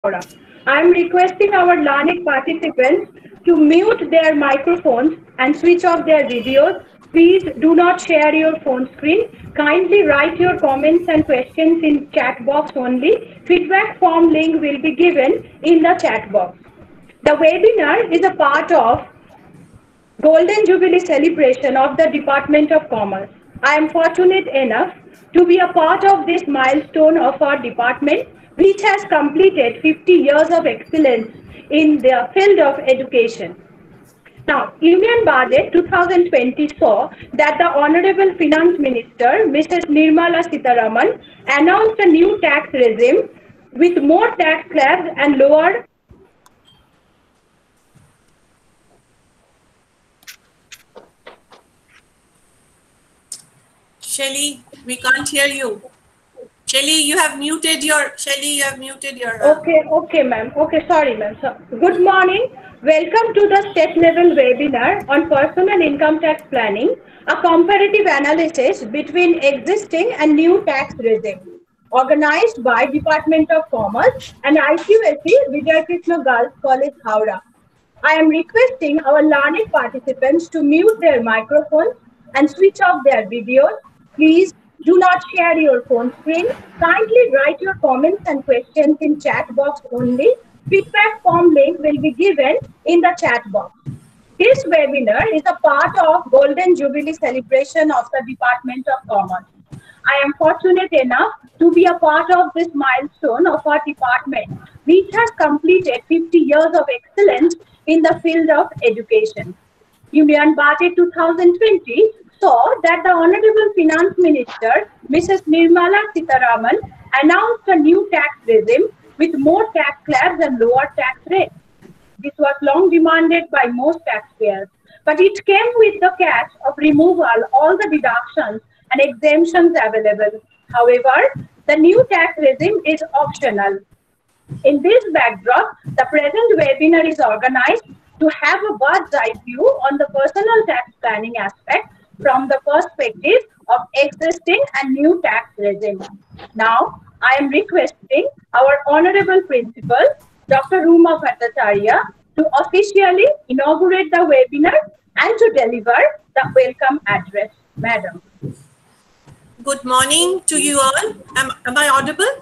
Howrah. I am requesting our learned participants to mute their microphones and switch off their videos. Please do not share your phone screen. Kindly write your comments and questions in chat box only. Feedback form link will be given in the chat box. The webinar is a part of Golden Jubilee celebration of the Department of Commerce. I am fortunate enough to be a part of this milestone of our department, which has completed 50 years of excellence in the field of education. Now, Union Budget 2020 saw that the Honorable Finance Minister, Mrs. Nirmala Sitharaman, announced a new tax regime with more tax slabs and lower. Shelly, we can't hear you. Shelly, you have muted your. Okay, ma'am. Okay, sorry, ma'am. So, good morning. Welcome to the state level webinar on personal income tax planning, a comparative analysis between existing and new tax regime, organized by Department of Commerce and IQAC Vijay Krishna Girls College, Howrah. I am requesting our learned participants to mute their microphones and switch off their videos. Please do not share your phone screen. Kindly write your comments and questions in chat box only. Feedback form link will be given in the chat box. This webinar is a part of Golden Jubilee celebration of the Department of Commerce. I am fortunate enough to be a part of this milestone of our department, which has completed 50 years of excellence in the field of education. Union Budget 2020 saw that the Honorable Finance Minister, Mrs. Nirmala Sitharaman, announced a new tax regime with more tax slabs and lower tax rates. This was long demanded by most taxpayers, but it came with the catch of removal all the deductions and exemptions available. However, the new tax regime is optional. In this backdrop, the present webinar is organized to have a bird's eye view on the personal tax planning aspect from the perspective of existing and new tax regime. Now, I am requesting our Honorable Principal, Dr. Ruma Bhattacharya, to officially inaugurate the webinar and to deliver the welcome address. Madam. Good morning to you all. Am I audible?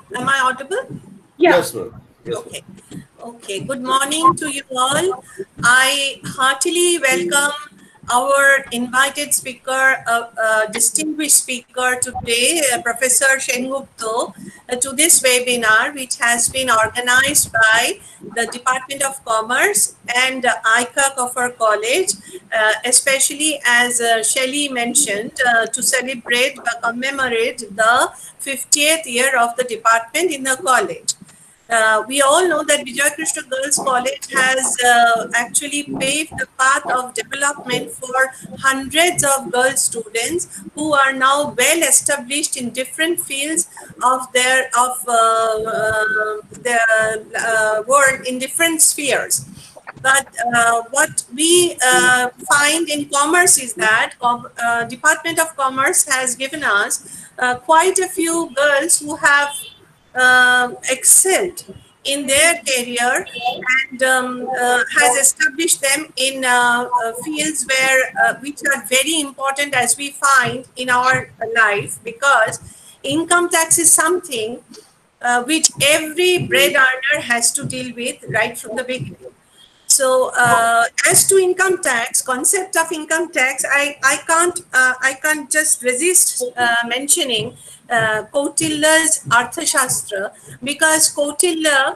Yeah. Yes, ma'am. Yes, okay. Okay. Good morning to you all. I heartily welcome our invited speaker, distinguished speaker today, Professor Sengupta, to this webinar, which has been organized by the Department of Commerce and ICAC of our college, especially as Shelly mentioned, to celebrate, commemorate the 50th year of the department in the college. We all know that Vijay Krishna Girls College has actually paved the path of development for hundreds of girl students who are now well established in different fields of their world in different spheres. But what we find in commerce is that Department of Commerce has given us quite a few girls who have excelled in their career and has established them in fields where which are very important, as we find in our life, because income tax is something which every bread earner has to deal with right from the beginning. So as to income tax, concept of income tax, I can't just resist mentioning Kautilya's Arthashastra, because Kautilya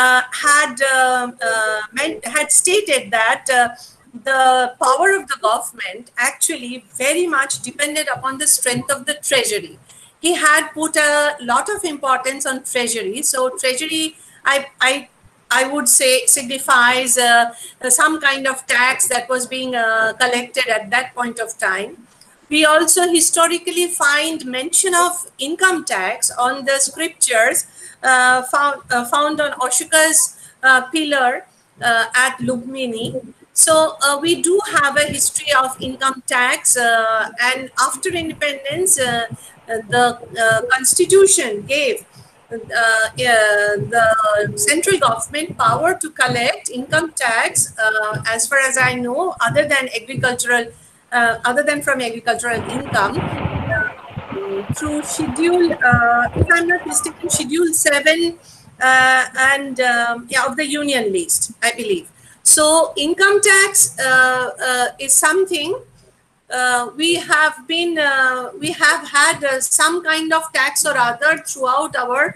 had stated that the power of the government actually very much depended upon the strength of the treasury. He had put a lot of importance on treasury. So treasury, I would say, signifies some kind of tax that was being collected at that point of time. We also historically find mention of income tax on the scriptures found on Ashoka's pillar at Lukmini. So we do have a history of income tax, and after independence, the constitution gave the central government power to collect income tax, as far as I know, other than from agricultural income, through schedule, if I'm not mistaken, schedule 7 and yeah, of the union list, I believe. So income tax is something we have had some kind of tax or other throughout our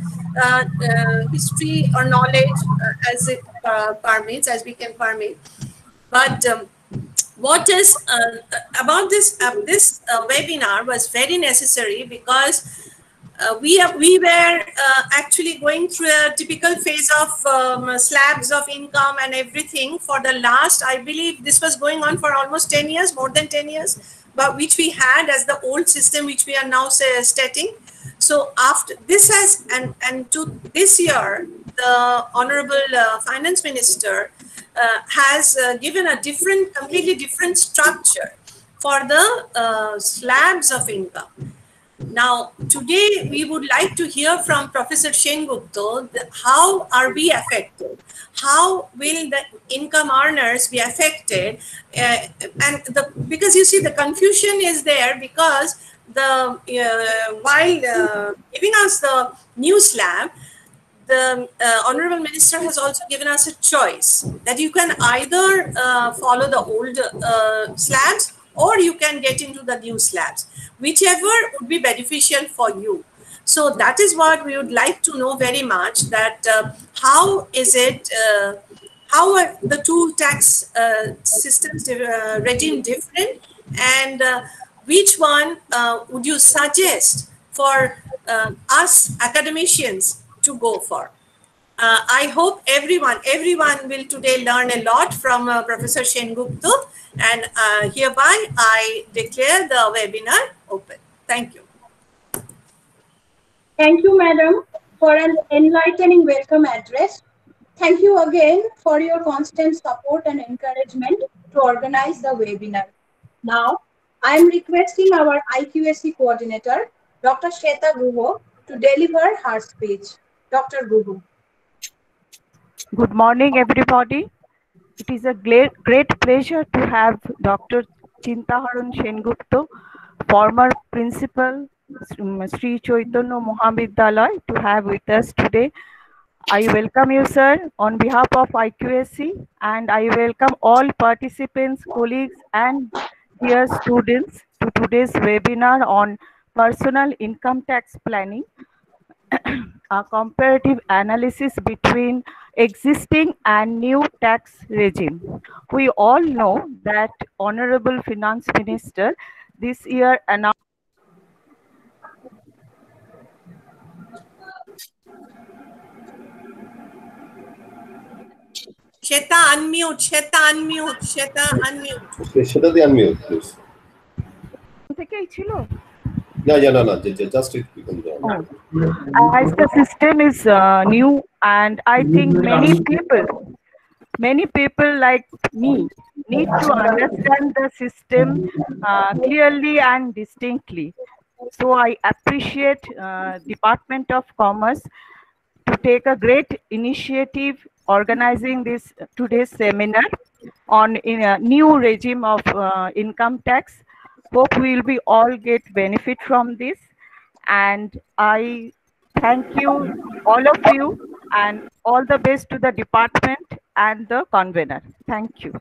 history or knowledge, as it permits, as we can permit. But what is about this webinar was very necessary, because we were actually going through a typical phase of slabs of income and everything for the last, I believe this was going on for almost 10 years, more than 10 years, but which we had as the old system, which we are now stating. So after this and to this year, the Honorable Finance Minister has given a completely different structure for the slabs of income. Now, today we would like to hear from Professor Sengupta, how are we affected? How will the income earners be affected? Because you see, the confusion is there, because while giving us the new slab, the Honorable Minister has also given us a choice that you can either follow the old slabs, or you can get into the new slabs, whichever would be beneficial for you. So that is what we would like to know very much, that how is it, how are the two tax systems regime different, and which one would you suggest for us academicians to go for? I hope everyone will today learn a lot from Professor Sengupta, and hereby I declare the webinar open. Thank you. Thank you, madam, for an enlightening welcome address. Thank you again for your constant support and encouragement to organize the webinar. Now, I am requesting our IQAC coordinator, Dr. Shweta Guho, to deliver her speech. Dr. Guho. Good morning, everybody. It is a great pleasure to have Dr. Chintaharan Sengupta, former principal, Sri Chaitanya Mahavidyalaya, to have with us today. I welcome you, sir, on behalf of IQAC, and I welcome all participants, colleagues, and dear students to today's webinar on personal income tax planning, a comparative analysis between existing and new tax regime. We all know that Honorable Finance Minister this year announced Shweta, unmute. Shweta, unmute. Shweta, unmute. Okay, Shweta, the unmute, please. No, just it becomes on. As the system is new, and I think many people like me need to understand the system clearly and distinctly. So I appreciate Department of Commerce to take a great initiative organizing this today's seminar on a new regime of income tax. Hope we will be all get benefit from this, and I thank you, all of you, and all the best to the department and the convener. Thank you.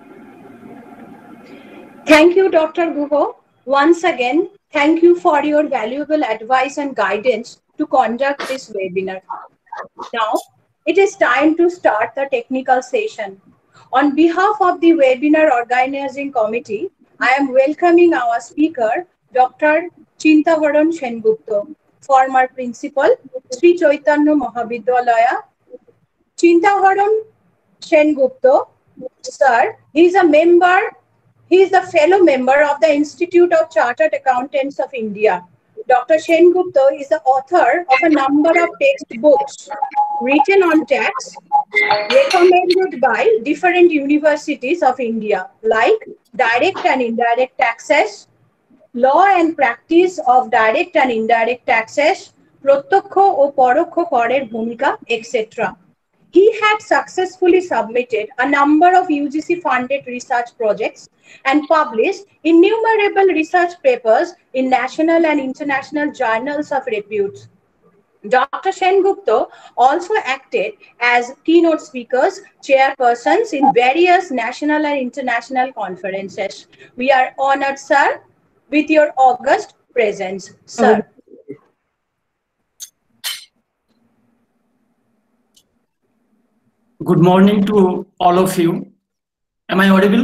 Thank you, Dr. Guho. Once again, thank you for your valuable advice and guidance to conduct this webinar. Now, it is time to start the technical session. On behalf of the webinar organizing committee, I am welcoming our speaker, Dr. Chintaharan Sengupta, former principal, Sri Chaitanya Mahavidyalaya. Chintaharan Sengupta, sir, he is the fellow member of the Institute of Chartered Accountants of India. Dr. Sengupta is the author of a number of textbooks written on tax, recommended by different universities of India, like Direct and Indirect Taxes, Law and Practice of Direct and Indirect Taxes, প্রত্যক্ষ ও পরোক্ষ করের ভূমিকা, etc. He had successfully submitted a number of UGC-funded research projects and published innumerable research papers in national and international journals of repute. Dr. Sengupta also acted as keynote speakers, chairpersons in various national and international conferences. We are honored, sir, with your august presence. Sir. Good morning to all of you. Am I audible?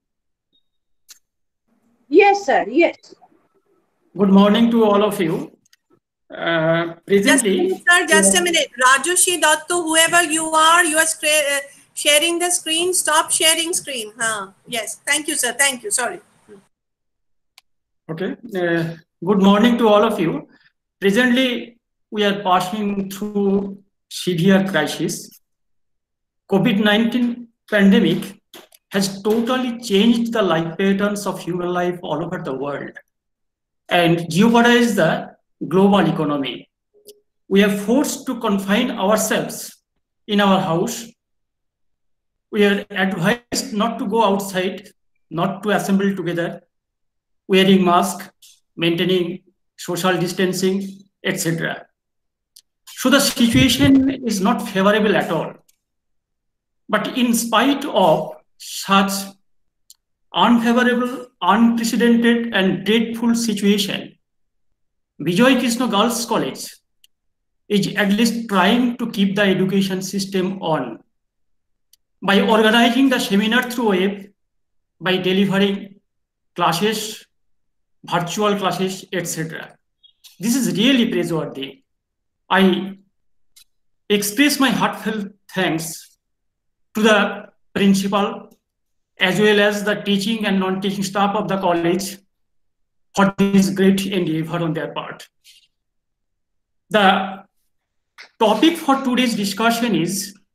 Yes, sir. Yes. Good morning to all of you. Presently, just a minute. Rajoshi Datto, whoever you are sharing the screen. Stop sharing screen. Yes. Thank you, sir. Thank you. Sorry. Okay. Good morning to all of you. Presently, we are passing through severe crisis. COVID-19 pandemic has totally changed the life patterns of human life all over the world and jeopardized the global economy. We are forced to confine ourselves in our house. We are advised not to go outside, not to assemble together, wearing mask, maintaining social distancing, etc. So the situation is not favorable at all. But in spite of such unfavorable, unprecedented, and dreadful situation, Vijay Krishna Girls College is at least trying to keep the education system on by organizing the seminar through web, by delivering classes, virtual classes, etc. This is really praiseworthy. I express my heartfelt thanks to the principal as well as the teaching and non-teaching staff of the college for this great endeavor on their part. The topic for today's discussion is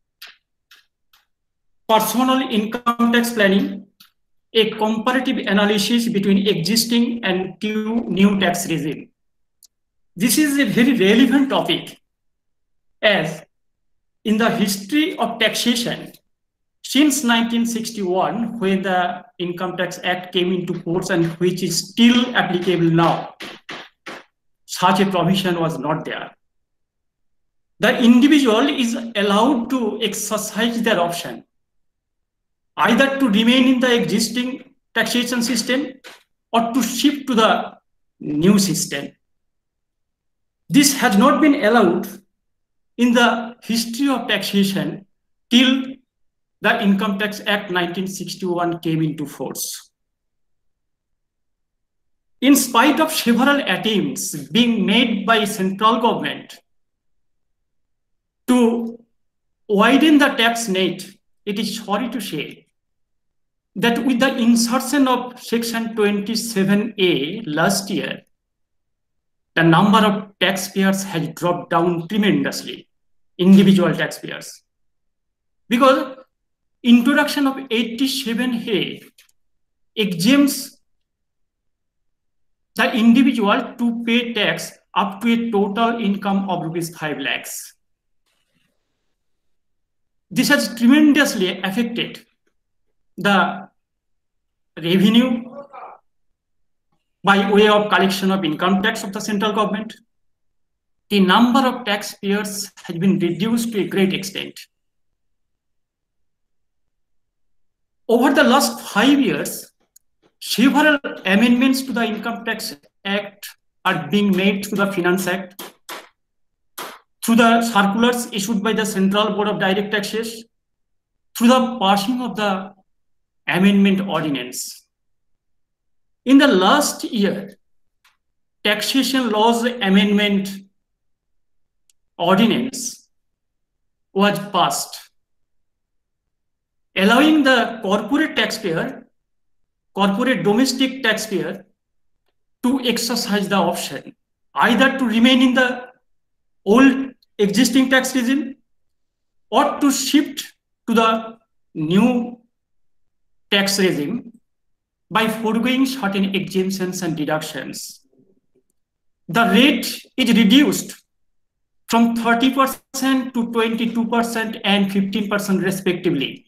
personal income tax planning, a comparative analysis between existing and new tax regime. This is a very relevant topic as in the history of taxation, since 1961, when the Income Tax Act came into force and which is still applicable now, such a provision was not there. The individual is allowed to exercise their option, either to remain in the existing taxation system or to shift to the new system. This has not been allowed in the history of taxation till the Income Tax Act 1961 came into force. In spite of several attempts being made by central government to widen the tax net, it is sorry to say that with the insertion of Section 27A last year, the number of taxpayers has dropped down tremendously, individual taxpayers. Because introduction of 87A exempts the individual to pay tax up to a total income of ₹5 lakhs. This has tremendously affected the revenue by way of collection of income tax of the central government. The number of taxpayers has been reduced to a great extent. Over the last 5 years, several amendments to the Income Tax Act are being made through the Finance Act, through the circulars issued by the Central Board of Direct Taxes, through the passing of the Amendment Ordinance. In the last year, Taxation Laws Amendment Ordinance was passed, allowing the corporate domestic taxpayer to exercise the option either to remain in the old existing tax regime or to shift to the new tax regime by foregoing certain exemptions and deductions. The rate is reduced from 30% to 22% and 15% respectively.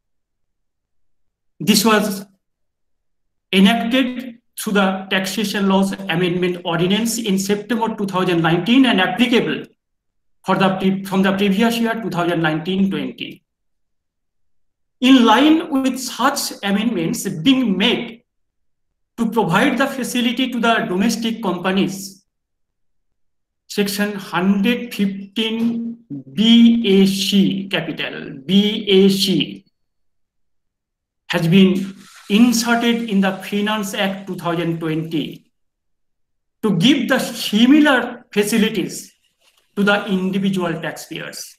This was enacted through the Taxation Laws Amendment Ordinance in September 2019 and applicable from the previous year 2019-20. In line with such amendments being made to provide the facility to the domestic companies, Section 115 BAC, capital BAC, has been inserted in the Finance Act 2020 to give the similar facilities to the individual taxpayers.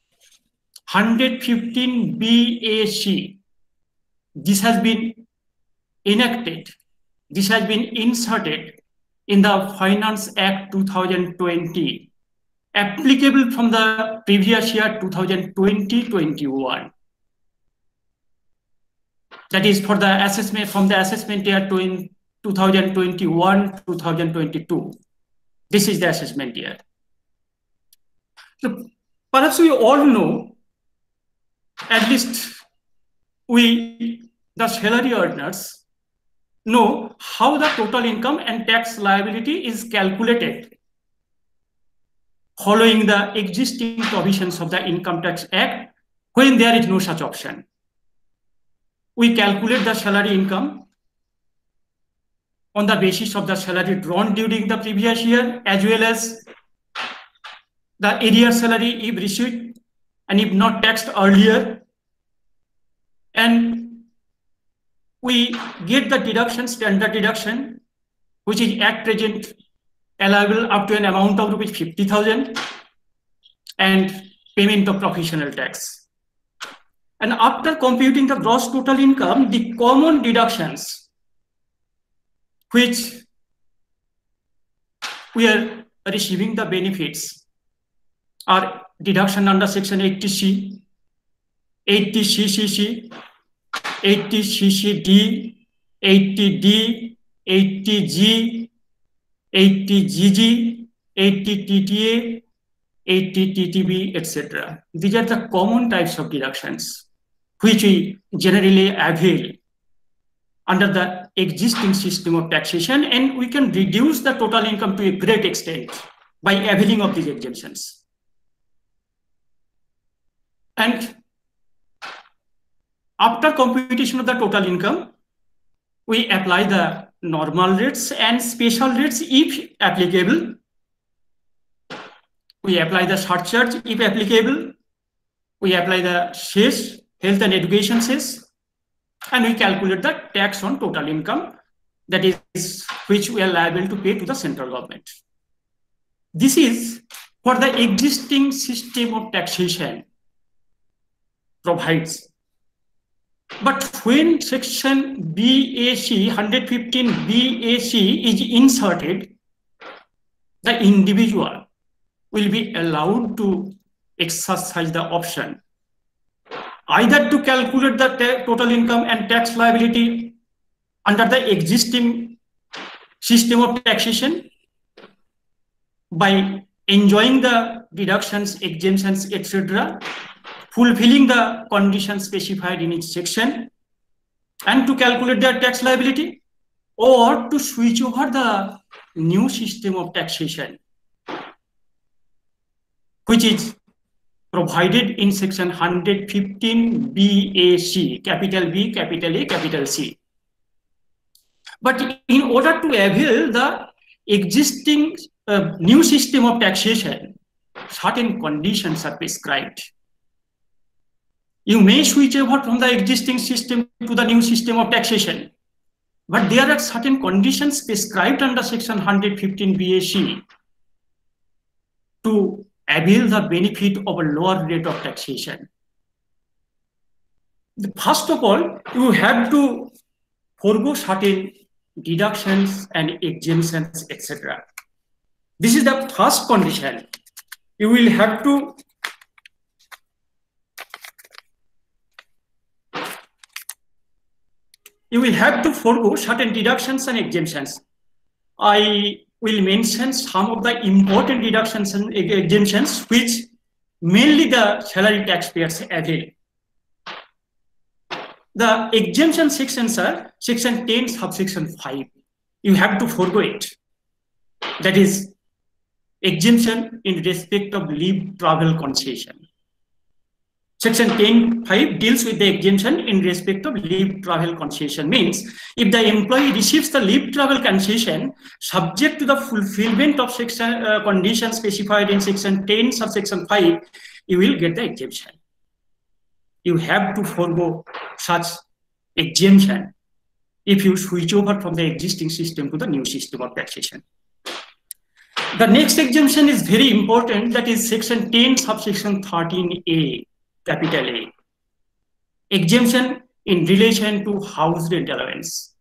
115 BAC, this has been enacted, this has been inserted in the Finance Act 2020, applicable from the previous year 2020-21. That is for the assessment from the assessment year 2021-2022. This is the assessment year. So perhaps we all know, at least we, the salary earners, know how the total income and tax liability is calculated following the existing provisions of the Income Tax Act when there is no such option. We calculate the salary income on the basis of the salary drawn during the previous year, as well as the arrear salary if received and if not taxed earlier. And we get the deduction, standard deduction, which is at present allowable up to an amount of rupees 50,000 and payment of professional tax. And after computing the gross total income, the common deductions which we are receiving the benefits are deduction under Section 80C, 80CCC, 80CCD, 80D, 80G, 80GG, 80TTA, 80TTB, etc. These are the common types of deductions which we generally avail under the existing system of taxation, and we can reduce the total income to a great extent by availing of these exemptions. And after computation of the total income, we apply the normal rates and special rates if applicable. We apply the surcharge if applicable. We apply the cess, health and education cess, and we calculate the tax on total income, that is which we are liable to pay to the central government. This is for the existing system of taxation provides. But when Section BAC, 115 BAC is inserted, the individual will be allowed to exercise the option either to calculate the total income and tax liability under the existing system of taxation by enjoying the deductions, exemptions, etc., fulfilling the conditions specified in each section, and to calculate their tax liability, or to switch over the new system of taxation, which is provided in Section 115 BAC, capital B, capital A, capital C. But in order to avail the existing new system of taxation, certain conditions are prescribed. You may switch over from the existing system to the new system of taxation, but there are certain conditions prescribed under Section 115 BAC to avail the benefit of a lower rate of taxation. First of all, you have to forego certain deductions and exemptions, etc. This is the first condition. You will have to forego certain deductions and exemptions. I will mention some of the important deductions and exemptions which mainly the salary taxpayers avail. The exemption sections are section 10 subsection 5. You have to forego it. That is exemption in respect of leave travel concession. Section 10(5) deals with the exemption in respect of leave travel concession. Means if the employee receives the leave travel concession subject to the fulfillment of section conditions specified in section 10 subsection 5, you will get the exemption. You have to forego such exemption if you switch over from the existing system to the new system of taxation. The next exemption is very important, that is section 10 subsection 13A, capital A. Exemption in relation to house rent allowance.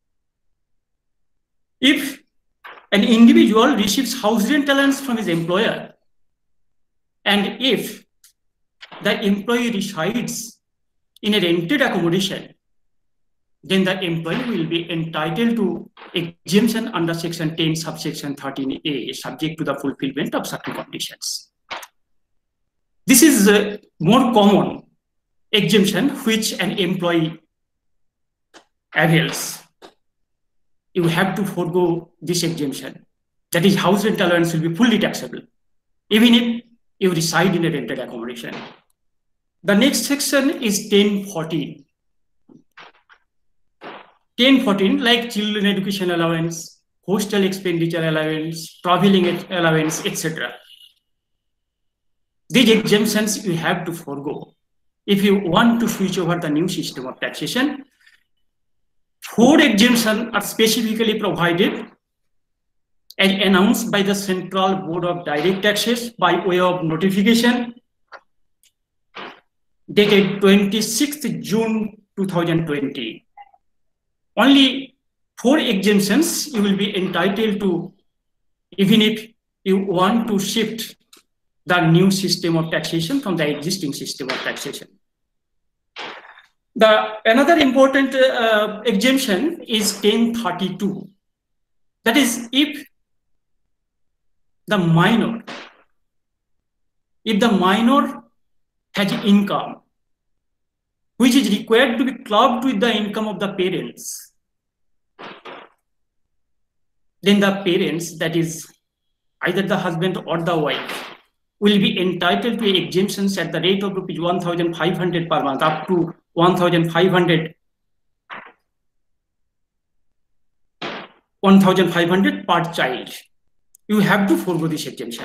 If an individual receives house rent allowance from his employer, and if the employee resides in a rented accommodation, then the employee will be entitled to exemption under section 10 subsection 13A, subject to the fulfillment of certain conditions. This is a more common exemption which an employee avails. You have to forego this exemption. That is, house rent allowance will be fully taxable, even if you reside in a rented accommodation. The next section is 1014. 1014, like children education allowance, hostel expenditure allowance, traveling allowance, etc. These exemptions you have to forego if you want to switch over the new system of taxation. 4 exemptions are specifically provided and announced by the Central Board of Direct Taxes by way of notification dated 26th June 2020. Only 4 exemptions you will be entitled to, even if you want to shift the new system of taxation from the existing system of taxation. Another important exemption is 1032. That is, if the minor has income which is required to be clubbed with the income of the parents, then the parents, that is either the husband or the wife, will be entitled to exemptions at the rate of rupees 1,500 per month up to 1,500 per child. You have to forego this exemption.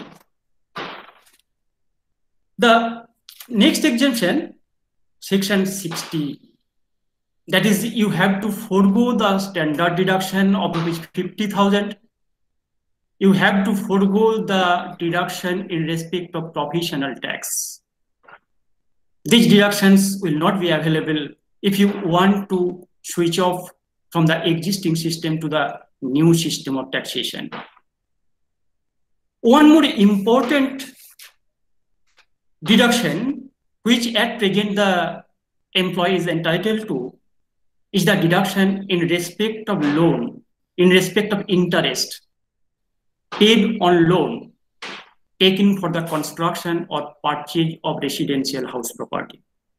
The next exemption, section 60, that is, you have to forego the standard deduction of rupees 50,000. You have to forego the deduction in respect of professional tax. These deductions will not be available if you want to switch off from the existing system to the new system of taxation. One more important deduction which at present the employee is entitled to is the deduction in respect of loan, in respect of interest paid on loan taken for the construction or purchase of residential house property.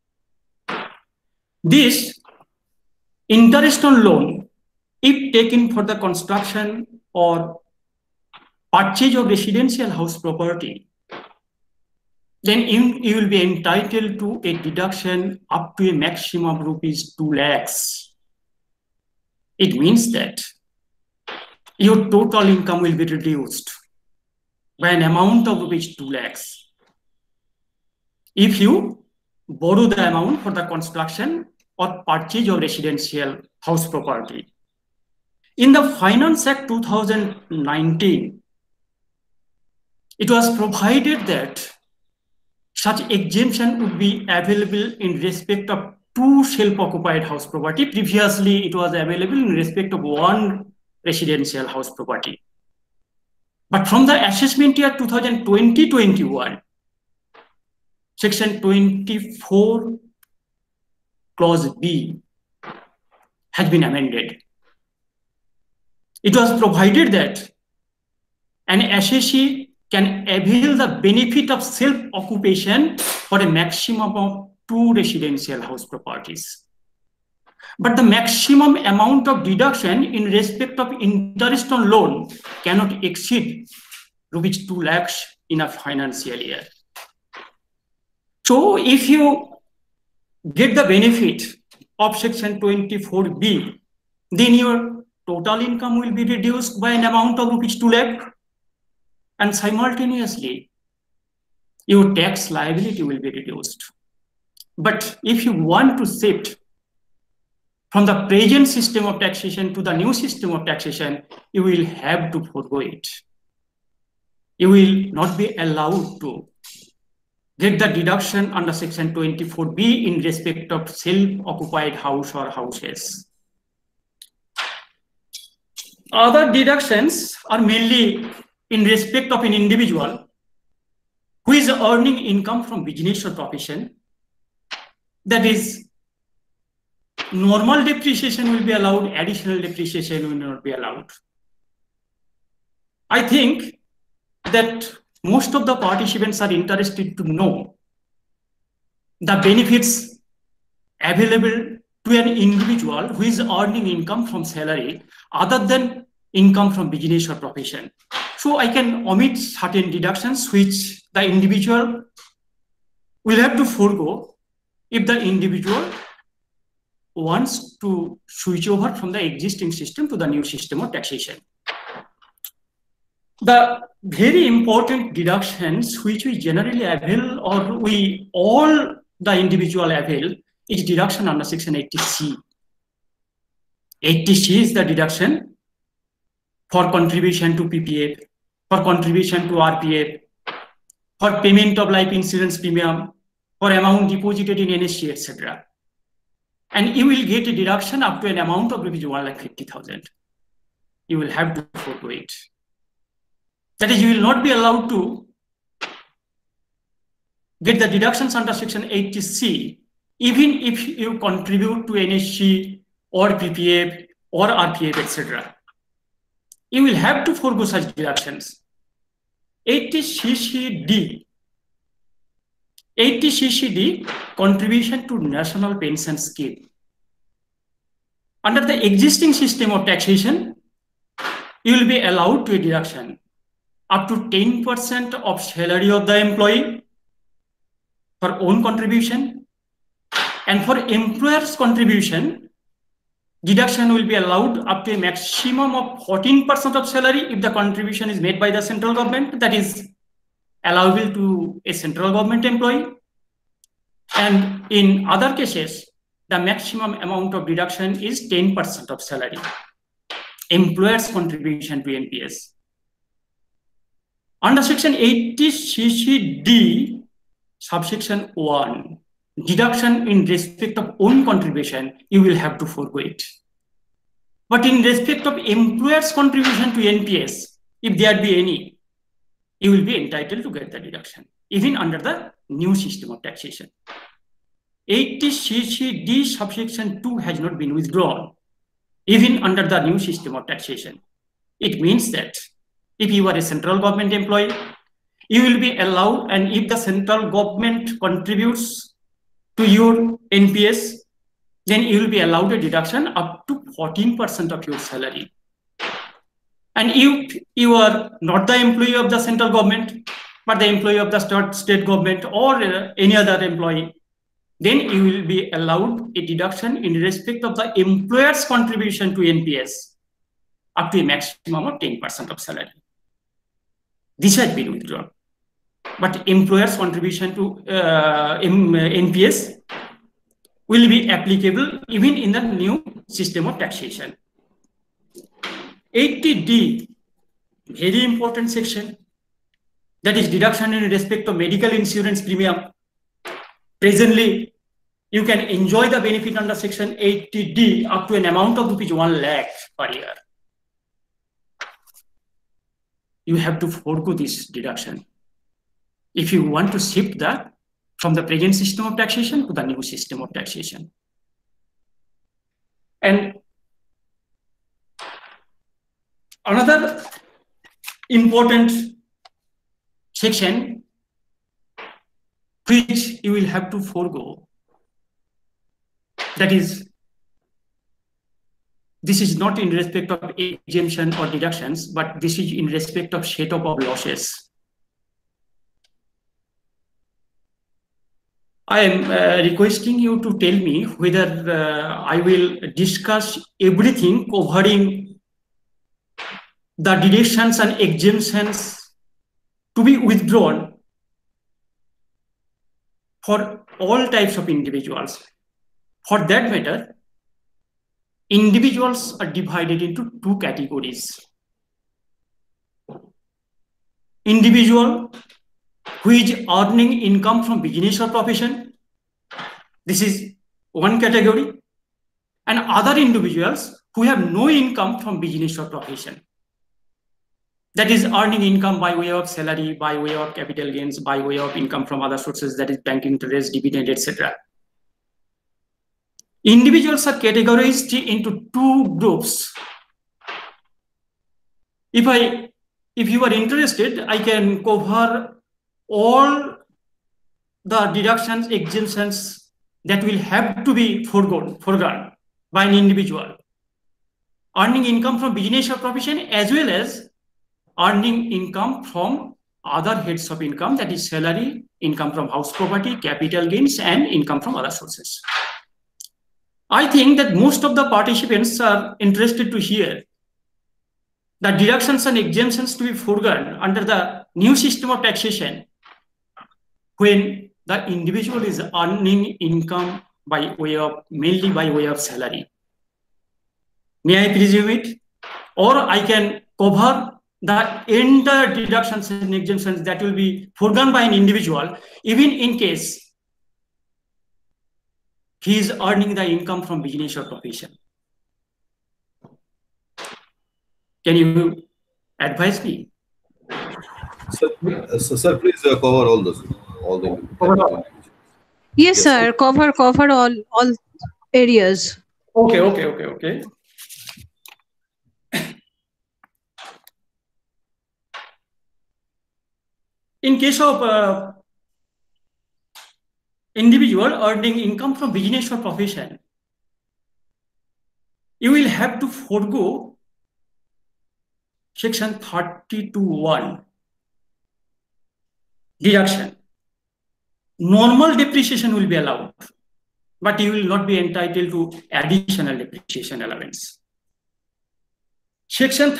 This interest on loan, if taken for the construction or purchase of residential house property, then you will be entitled to a deduction up to a maximum of rupees 2 lakhs. It means that your total income will be reduced by an amount of rupees 2 lakhs if you borrow the amount for the construction or purchase of residential house property. In the Finance Act 2019, it was provided that such exemption would be available in respect of 2 self-occupied house property. Previously, it was available in respect of 1 residential house property. But from the assessment year 2020-21, section 24 clause B has been amended. It was provided that an assessee can avail the benefit of self-occupation for a maximum of 2 residential house properties. But the maximum amount of deduction in respect of interest on loan cannot exceed rupees 2 lakhs in a financial year. So if you get the benefit of section 24B, then your total income will be reduced by an amount of rupees 2 lakh, and simultaneously your tax liability will be reduced. But if you want to shift from the present system of taxation to the new system of taxation, you will have to forgo it. You will not be allowed to get the deduction under section 24B in respect of self-occupied house or houses. Other deductions are mainly in respect of an individual who is earning income from business or profession. That is, normal depreciation will be allowed, additional depreciation will not be allowed. I think that most of the participants are interested to know the benefits available to an individual who is earning income from salary other than income from business or profession. So I can omit certain deductions which the individual will have to forego if the individual wants to switch over from the existing system to the new system of taxation. The very important deductions which we generally avail, or we all the individual avail, is deduction under section 80C. 80C is the deduction for contribution to PPF, for contribution to RPF, for payment of life insurance premium, for amount deposited in NSC, etc. And you will get a deduction up to an amount of rupees 1,50,000. You will have to forego it. That is, you will not be allowed to get the deductions under section 80C, even if you contribute to NSC or PPF or RPF, etc. You will have to forego such deductions. 80CCD, contribution to national pension scheme. Under the existing system of taxation, you will be allowed to a deduction up to 10% of salary of the employee for own contribution, and for employer's contribution, deduction will be allowed up to a maximum of 14% of salary if the contribution is made by the central government, that is allowable to a central government employee. And in other cases, the maximum amount of deduction is 10% of salary, employer's contribution to NPS. Under section 80CCD, subsection 1, deduction in respect of own contribution, you will have to forego it. But in respect of employer's contribution to NPS, if there be any, you will be entitled to get the deduction, even under the new system of taxation. 80CCD subsection 2 has not been withdrawn, even under the new system of taxation. It means that if you are a central government employee, you will be allowed, and if the central government contributes to your NPS, then you will be allowed a deduction up to 14% of your salary. And if you are not the employee of the central government, but the employee of the state government or any other employee, then you will be allowed a deduction in respect of the employer's contribution to NPS up to a maximum of 10% of salary. This has been withdrawn. But employer's contribution to NPS will be applicable even in the new system of taxation. 80D, very important section, that is deduction in respect of medical insurance premium. Presently, you can enjoy the benefit under section 80D up to an amount of rupees 1 lakh per year. You have to forego this deduction if you want to shift that from the present system of taxation to the new system of taxation. And another important section which you will have to forego. That is, this is not in respect of exemption or deductions, but this is in respect of setup of losses. I am requesting you to tell me whether I will discuss everything covering the deductions and exemptions to be withdrawn for all types of individuals. For that matter, individuals are divided into two categories. Individual who is earning income from business or profession, this is one category, and other individuals who have no income from business or profession, that is earning income by way of salary, by way of capital gains, by way of income from other sources, that is bank interest, dividend, etc. Individuals are categorized into two groups. If you are interested, I can cover all the deductions, exemptions that will have to be foregone by an individual earning income from business or profession, as well as earning income from other heads of income, that is salary, income from house property, capital gains, and income from other sources. I think that most of the participants are interested to hear the deductions and exemptions to be foregone under the new system of taxation when the individual is earning income mainly by way of salary. May I presume it? Or I can cover the entire deductions and exemptions that will be foregone by an individual, even in case he is earning the income from business or profession. Can you advise me? Sir, please cover all the. Yes, sir. Cover all areas. Okay. In case of individual earning income from business or profession, you will have to forego section 32(1) deduction. Normal depreciation will be allowed, but you will not be entitled to additional depreciation allowance. Section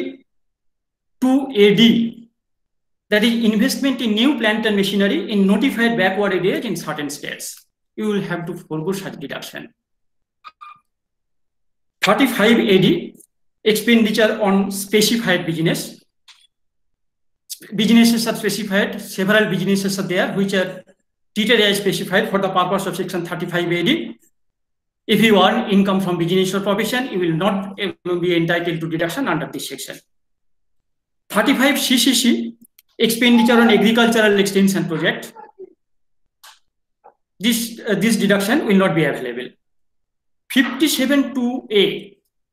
32(a)(d), that is investment in new plant and machinery in notified backward areas in certain states, you will have to forego such deduction. 35(a)(d), expenditure on specified business. Businesses are specified, several businesses are there which are treated as specified for the purpose of section 35(a)(d). If you earn income from business or profession, you will not be entitled to deduction under this section. 35(c)(c), expenditure on agricultural extension project. This deduction will not be available. 57(2)(a).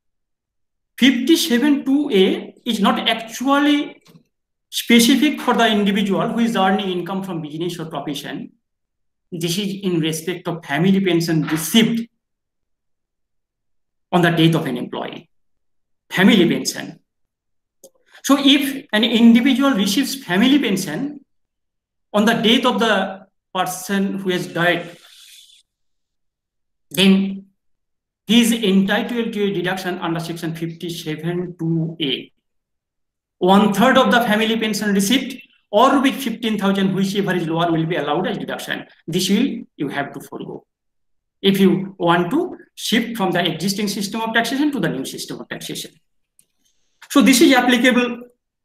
57(2)(a) is not actually specific for the individual who is earning income from business or profession. This is in respect of family pension received on the death of an employee. Family pension. So if an individual receives family pension on the death of the person who has died, then he is entitled to a deduction under section 57(2)(a). 1/3 of the family pension received or with 15,000, whichever is lower, will be allowed as deduction. This will you have to forego if you want to shift from the existing system of taxation to the new system of taxation. So this is applicable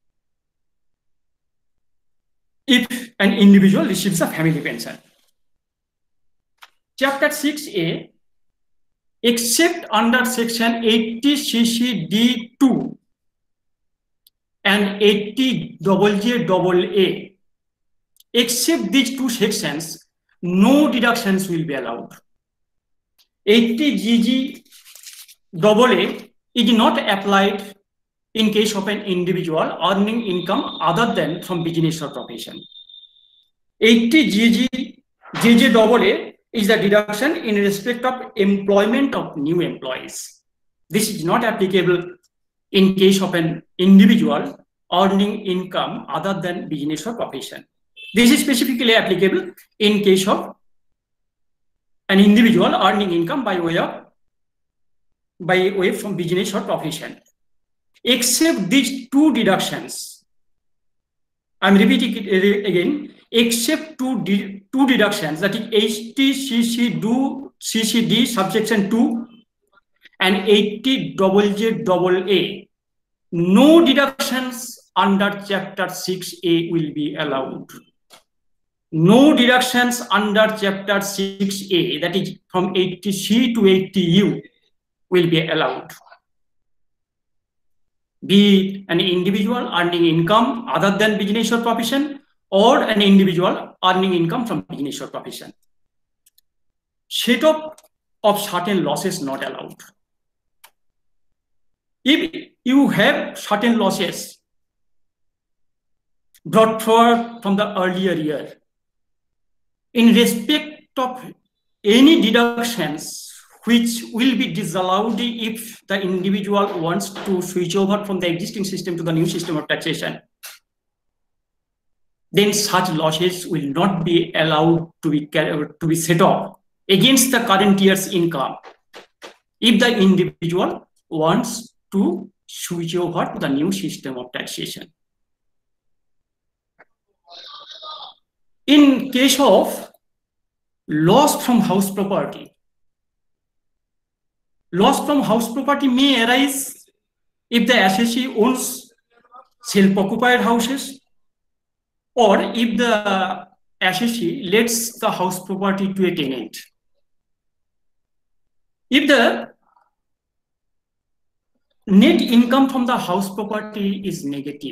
if an individual receives a family pension. Chapter 6(a), except under section 80(c)(d)(2) and 80(j)(a), except these two sections, no deductions will be allowed. 80(g)(a) is not applied in case of an individual earning income other than from business or profession. 80 JJAA is the deduction in respect of employment of new employees. This is not applicable in case of an individual earning income other than business or profession. This is specifically applicable in case of an individual earning income by way from business or profession. Except these two deductions, I'm repeating it again, except two deductions, that is HTCCD subsection 2 and 80 JJAA, no deductions under chapter 6A will be allowed. No deductions under chapter 6A, that is from 80C to 80U, will be allowed. Be it an individual earning income other than business or profession, or an individual earning income from business or profession. Set-off of certain losses not allowed. If you have certain losses brought forward from the earlier year, in respect of any deductions which will be disallowed if the individual wants to switch over from the existing system to the new system of taxation, then such losses will not be allowed to be set off against the current year's income if the individual wants to switch over to the new system of taxation. In case of loss from house property, loss from house property may arise if the assessee owns self-occupied houses, or if the assessee lets the house property to a tenant. If the net income from the house property is negative,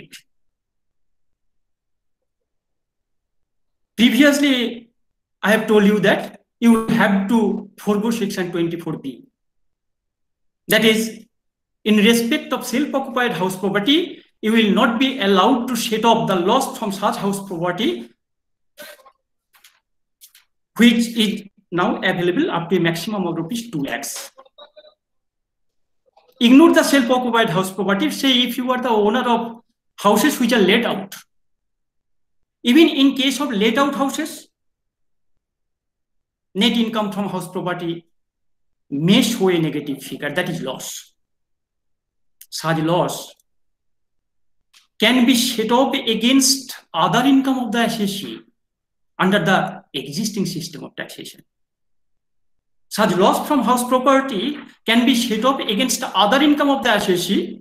previously I have told you that you have to forego section 24B. That is, in respect of self-occupied house property, you will not be allowed to set off the loss from such house property, which is now available up to a maximum of rupees 2 lakhs. Ignore the self-occupied house property. Say if you are the owner of houses which are let out. Even in case of let out houses, net income from house property may show a negative figure, that is loss. Such loss can be set off against other income of the assessee under the existing system of taxation. Such loss from house property can be set off against other income of the assessee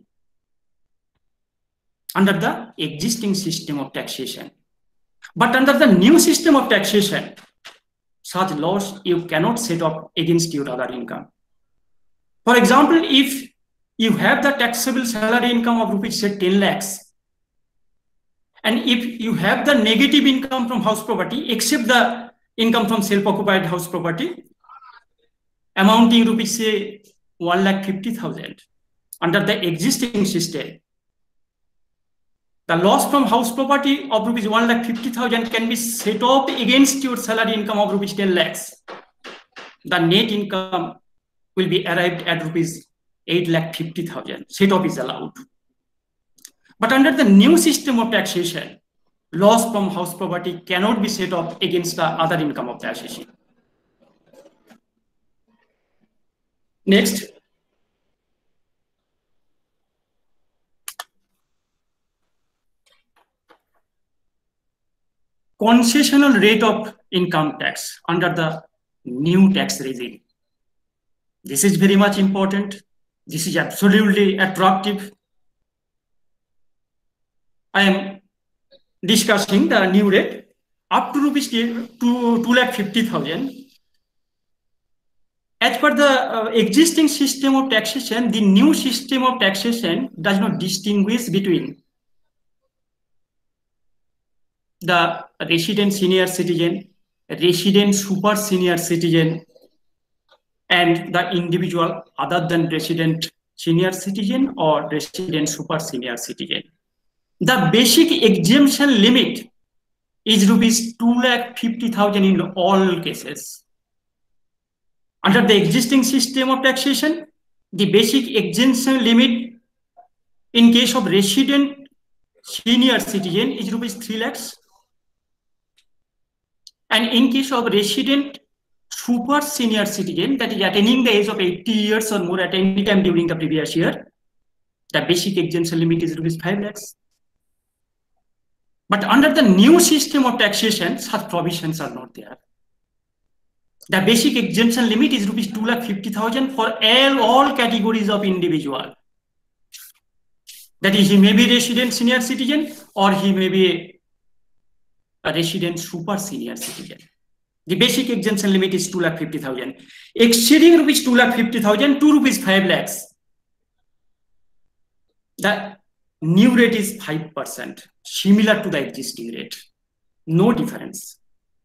under the existing system of taxation. But under the new system of taxation, such loss you cannot set off against your other income. For example, if you have the taxable salary income of rupees say 10 lakhs, and if you have the negative income from house property, except the income from self-occupied house property, amounting rupees say 1,50,000 under the existing system, the loss from house property of rupees 1,50,000 can be set off against your salary income of rupees 10 lakhs. The net income will be arrived at rupees 8,50,000. Set off is allowed. But under the new system of taxation, loss from house property cannot be set off against the other income of the assessee. Next. Concessional rate of income tax under the new tax regime. This is very much important. This is absolutely attractive. I am discussing the new rate up to rupees 2,50,000. As per the existing system of taxation, the new system of taxation does not distinguish between the resident senior citizen, resident super senior citizen, and the individual other than resident senior citizen or resident super senior citizen. The basic exemption limit is rupees 2,50,000 in all cases. Under the existing system of taxation, the basic exemption limit in case of resident senior citizen is rupees 3 lakhs. And in case of resident super senior citizen, that is attaining the age of 80 years or more at any time during the previous year, the basic exemption limit is rupees 5 lakhs. But under the new system of taxation, such provisions are not there. The basic exemption limit is rupees 2,50,000 for all categories of individual. That is, he may be resident senior citizen or he may be a resident super senior citizen. The basic exemption limit is 2,50,000. Exceeding rupees 2,50,000 to rupees 5 lakhs, the new rate is 5%, similar to the existing rate. No difference.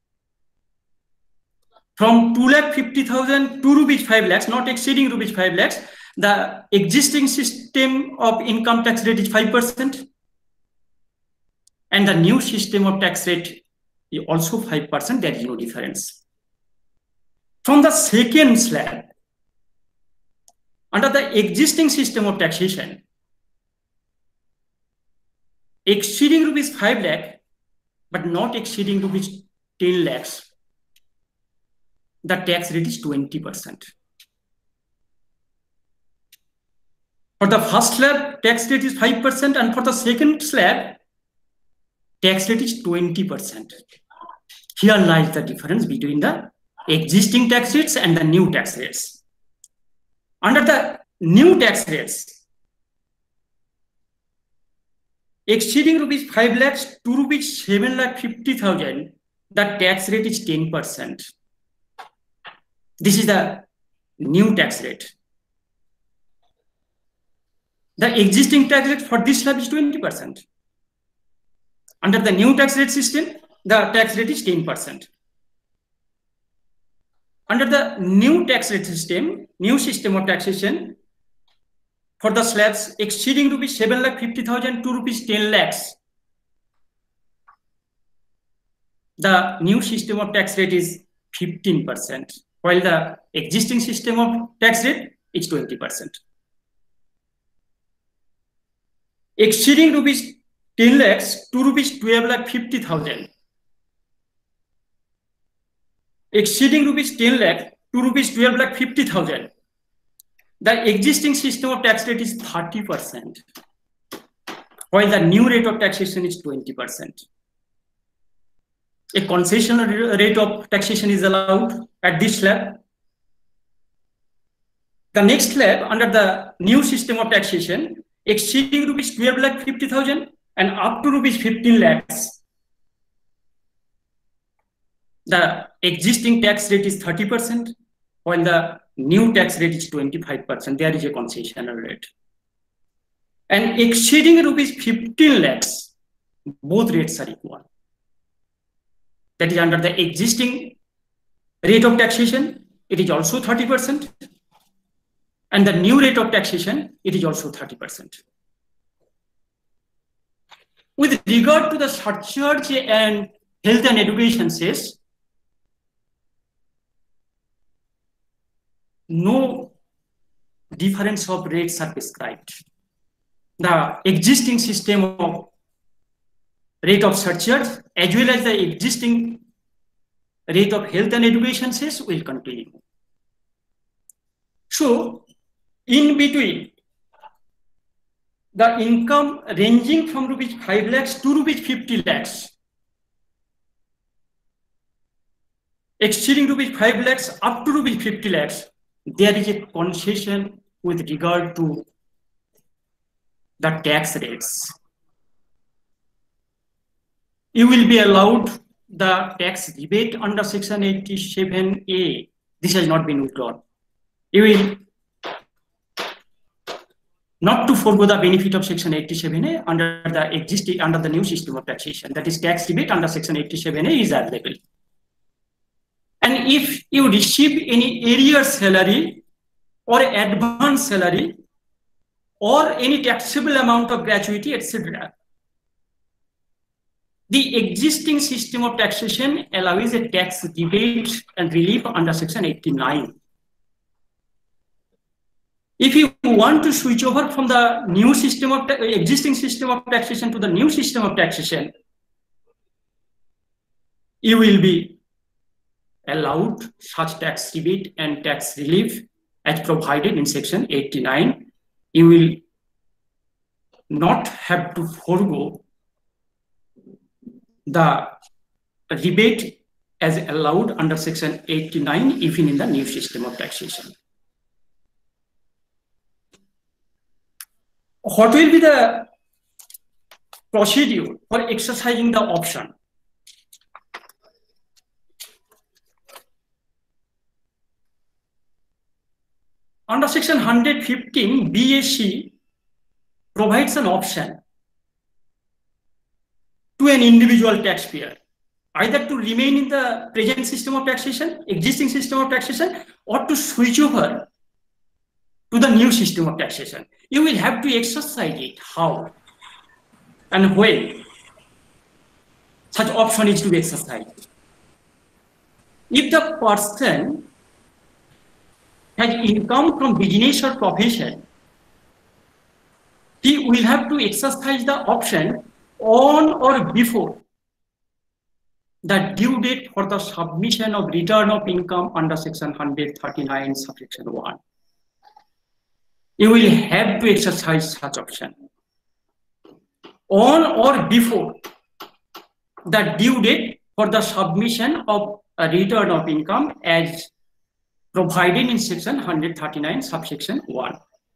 From 2,50,000 to rupees 5 lakhs, not exceeding rupees 5 lakhs, the existing system of income tax rate is 5%. And the new system of tax rate is also 5%, there is no difference. From the second slab, under the existing system of taxation, exceeding rupees 5 lakh, but not exceeding rupees 10 lakhs, the tax rate is 20%. For the first slab, tax rate is 5%, and for the second slab, tax rate is 20%. Here lies the difference between the existing tax rates and the new tax rates. Under the new tax rates, exceeding rupees 5 lakhs to rupees 7,50,000, the tax rate is 10%. This is the new tax rate. The existing tax rate for this slab is 20%. Under the new tax rate system, the tax rate is 10%. Under the new tax rate system, new system of taxation, for the slabs exceeding rupees 7,50,000 to rupees 10 lakhs, the new system of tax rate is 15%, while the existing system of tax rate is 20%. Exceeding rupees 10 lakhs to rupees 12,50,000. Exceeding rupees 10 lakh to rupees 12,50,000. The existing system of tax rate is 30%, while the new rate of taxation is 20%. A concessional rate of taxation is allowed at this slab. The next slab under the new system of taxation, exceeding rupees 12,50,000 and up to rupees 15 lakhs, the existing tax rate is 30%, while the new tax rate is 25%. There is a concessional rate. And exceeding rupees 15 lakhs, both rates are equal. That is, under the existing rate of taxation, it is also 30%. And the new rate of taxation, it is also 30%. With regard to the surcharge and health and education cess, no difference of rates are prescribed. The existing system of rate of surcharge as well as the existing rate of health and education cess will continue. So, in between, the income ranging from rupees 5 lakhs to rupees 50 lakhs, exceeding rupees 5 lakhs up to rupees 50 lakhs, there is a concession with regard to the tax rates. You will be allowed the tax rebate under section 87A. This has not been withdrawn. You will not to forego the benefit of section 87A under the new system of taxation. That is, tax rebate under section 87A is available. And if you receive any arrear salary or advance salary or any taxable amount of gratuity, etc. The existing system of taxation allows a tax rebate and relief under Section 89. If you want to switch over from the new system of existing system of taxation to the new system of taxation, you will be allowed such tax rebate and tax relief as provided in Section 89. You will not have to forego the rebate as allowed under Section 89 even in the new system of taxation. What will be the procedure for exercising the option? Under Section 115, BAC provides an option to an individual taxpayer, either to remain in the present system of taxation, existing system of taxation, or to switch over to the new system of taxation. You will have to exercise it. How and when such option is to be exercised? If the person has income from business or profession, he will have to exercise the option on or before the due date for the submission of return of income under Section 139, subsection 1. You will have to exercise such option on or before the due date for the submission of a return of income as provided in Section 139, subsection 1.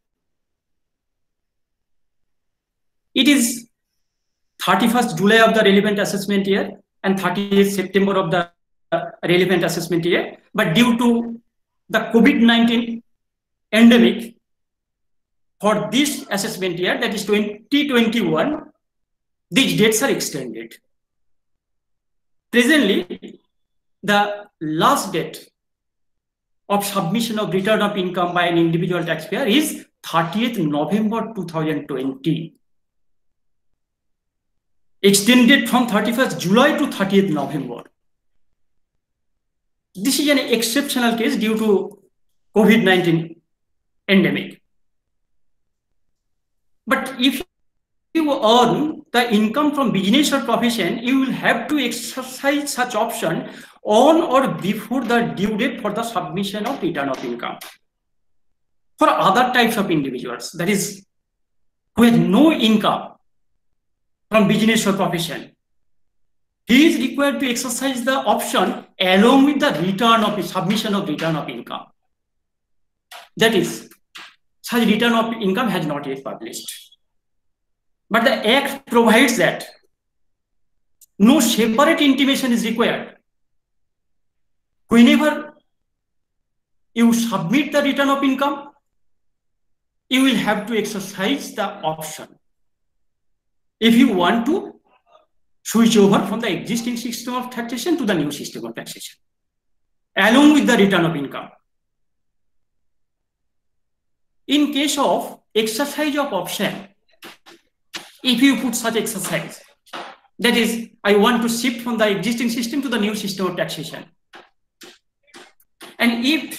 It is 31st July of the relevant assessment year and 30th September of the relevant assessment year, but due to the COVID-19 endemic, for this assessment year, that is 2021, these dates are extended. Presently, the last date of submission of return of income by an individual taxpayer is 30th November 2020. Extended from 31st July to 30th November. This is an exceptional case due to COVID-19 endemic. But if you earn the income from business or profession, you will have to exercise such option on or before the due date for the submission of return of income. For other types of individuals, that is, who has no income from business or profession, he is required to exercise the option along with the return of submission of return of income. That is, such return of income has not yet published. But the Act provides that no separate intimation is required. Whenever you submit the return of income, you will have to exercise the option if you want to switch over from the existing system of taxation to the new system of taxation, along with the return of income. In case of exercise of option, if you put such exercise, that is, I want to shift from the existing system to the new system of taxation. And if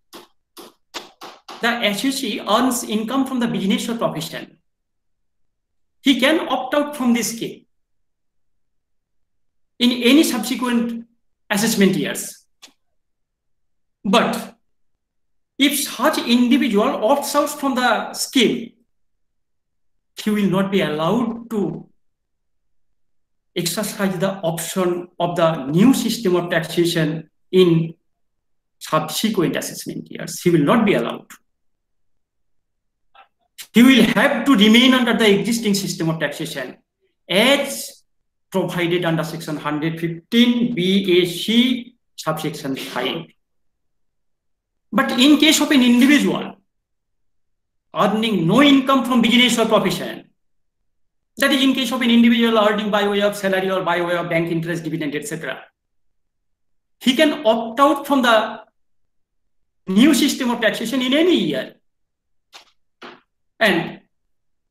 the associate earns income from the business or profession, he can opt out from this scheme in any subsequent assessment years. But if such individual opts out from the scheme, he will not be allowed to exercise the option of the new system of taxation in subsequent assessment years. He will not be allowed. He will have to remain under the existing system of taxation as provided under Section 115 BAC subsection 5. But in case of an individual earning no income from business or profession, that is in case of an individual earning by way of salary or by way of bank interest, dividend, etc., he can opt out from the new system of taxation in any year. And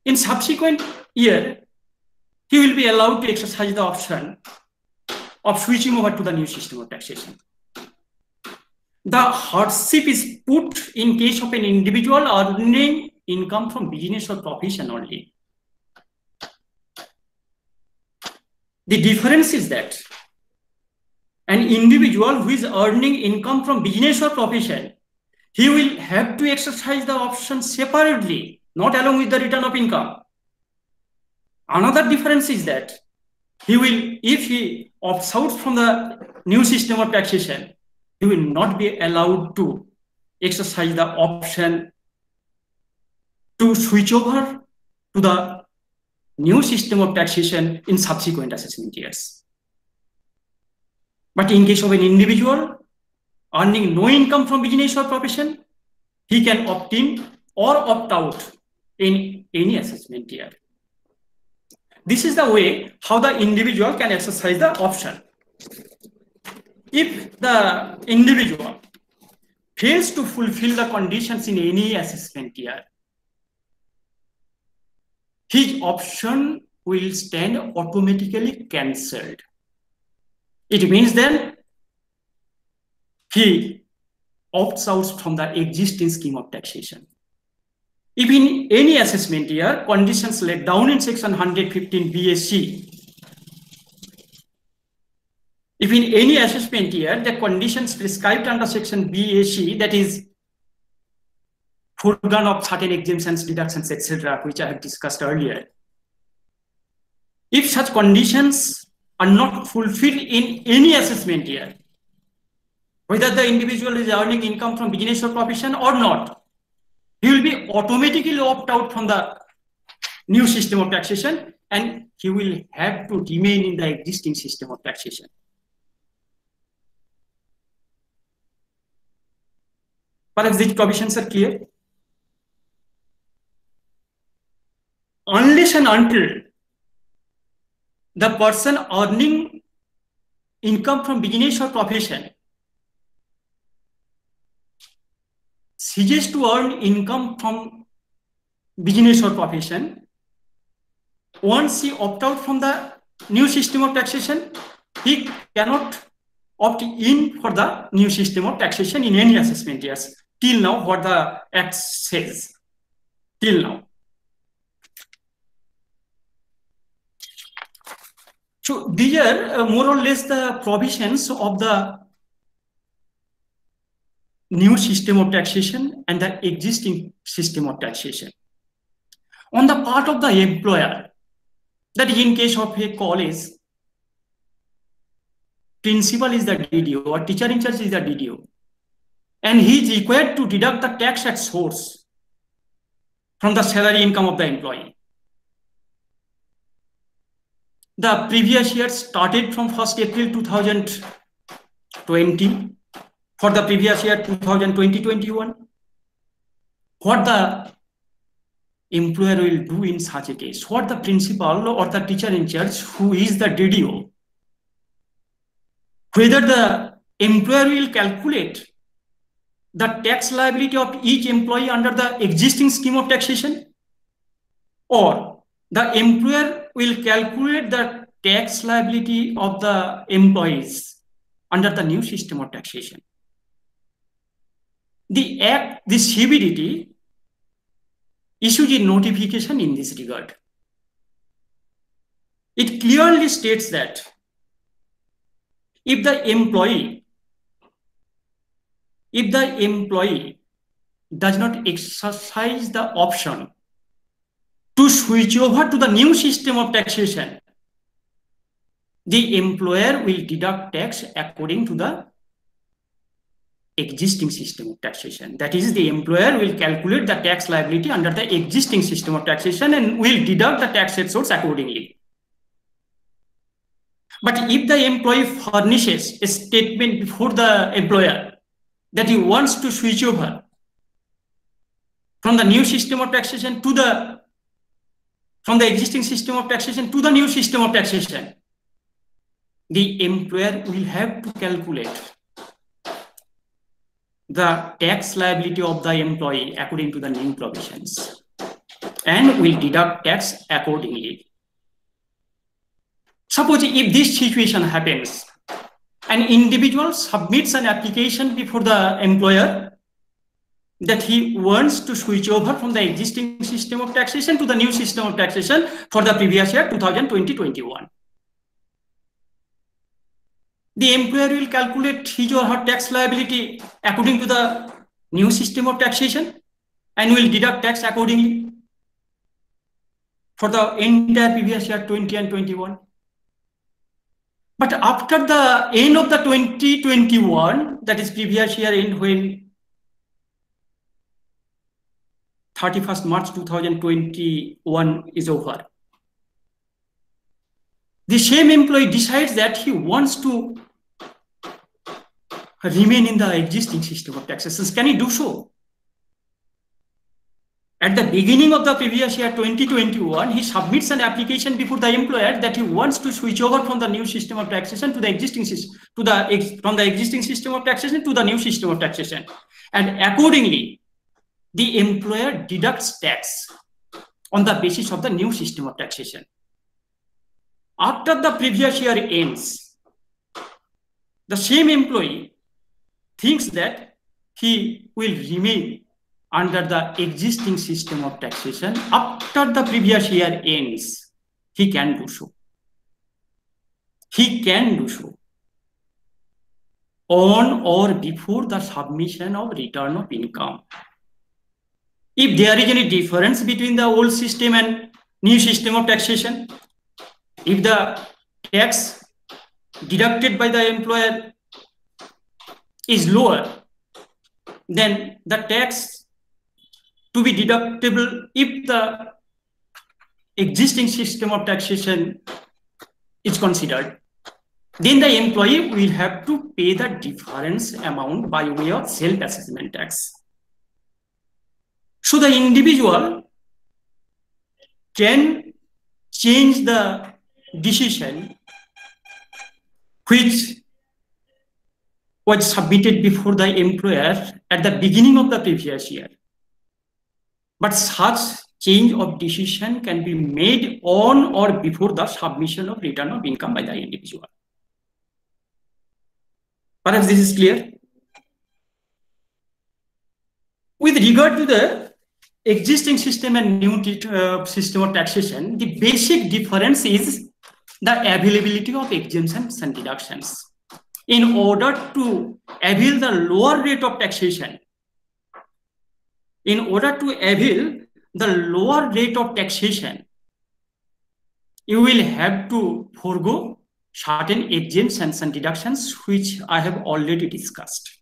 In subsequent year, he will be allowed to exercise the option of switching over to the new system of taxation. The hardship is put in case of an individual earning income from business or profession only. The difference is that an individual who is earning income from business or profession, he will have to exercise the option separately, not along with the return of income. Another difference is that he will, if he opts out from the new system of taxation, he will not be allowed to exercise the option to switch over to the new system of taxation in subsequent assessment years. But in case of an individual earning no income from business or profession, he can opt in or opt out in any assessment year. This is the way how the individual can exercise the option. If the individual fails to fulfill the conditions in any assessment year, his option will stand automatically cancelled. It means then he opts out from the existing scheme of taxation. If in any assessment year, conditions laid down in section 115 BSC, if in any assessment year, the conditions prescribed under section BAC, that is foregone of certain exemptions, deductions, etc., which I have discussed earlier, if such conditions are not fulfilled in any assessment year, whether the individual is earning income from business or profession or not, he will be automatically opt out from the new system of taxation and he will have to remain in the existing system of taxation. Perhaps these provisions are clear. Unless and until the person earning income from business or profession ceases to earn income from business or profession, once he opt out from the new system of taxation, he cannot opt in for the new system of taxation in any assessment years. Till now, what the Act says, till now. So these are more or less the provisions of the new system of taxation and the existing system of taxation. On the part of the employer, that in case of a college, principal is the DDO or teacher in charge is the DDO, and he is required to deduct the tax at source from the salary income of the employee. The previous year started from 1st April 2020 for the previous year 2020-21. What the employer will do in such a case, what the principal or the teacher in charge who is the DDO, whether the employer will calculate the tax liability of each employee under the existing scheme of taxation, or the employer will calculate the tax liability of the employees under the new system of taxation. The Act, the CBDT, issued a notification in this regard. It clearly states that if the employee does not exercise the option to switch over to the new system of taxation, the employer will deduct tax according to the existing system of taxation. That is, the employer will calculate the tax liability under the existing system of taxation and will deduct the tax at source accordingly. But if the employee furnishes a statement before the employer that he wants to switch over from the new system of taxation to from the existing system of taxation to the new system of taxation, the employer will have to calculate the tax liability of the employee according to the new provisions. and will deduct tax accordingly. Suppose if this situation happens, an individual submits an application before the employer that he wants to switch over from the existing system of taxation to the new system of taxation for the previous year 2020-21. The employer will calculate his or her tax liability according to the new system of taxation and will deduct tax accordingly for the entire previous year 20 and 21. But after the end of the 2021, that is previous year end, when 31st March 2021 is over, the same employee decides that he wants to remain in the existing system of taxation. Can he do so? At the beginning of the previous year 2021, he submits an application before the employer that he wants to switch over from the new system of taxation to the existing system, from the existing system of taxation to the new system of taxation. And accordingly, the employer deducts tax on the basis of the new system of taxation. After the previous year ends, the same employee thinks that he will remain under the existing system of taxation. After the previous year ends, he can do so. He can do so on or before the submission of return of income. If there is any difference between the old system and new system of taxation, if the tax deducted by the employer is lower, then the tax to be deductible if the existing system of taxation is considered, then the employee will have to pay the difference amount by way of self-assessment tax. So the individual can change the decision which was submitted before the employer at the beginning of the previous year. But such change of decision can be made on or before the submission of return of income by the individual. Perhaps this is clear. With regard to the existing system and new system of taxation, the basic difference is the availability of exemptions and deductions. In order to avail the lower rate of taxation, you will have to forego certain exemptions and deductions, which I have already discussed.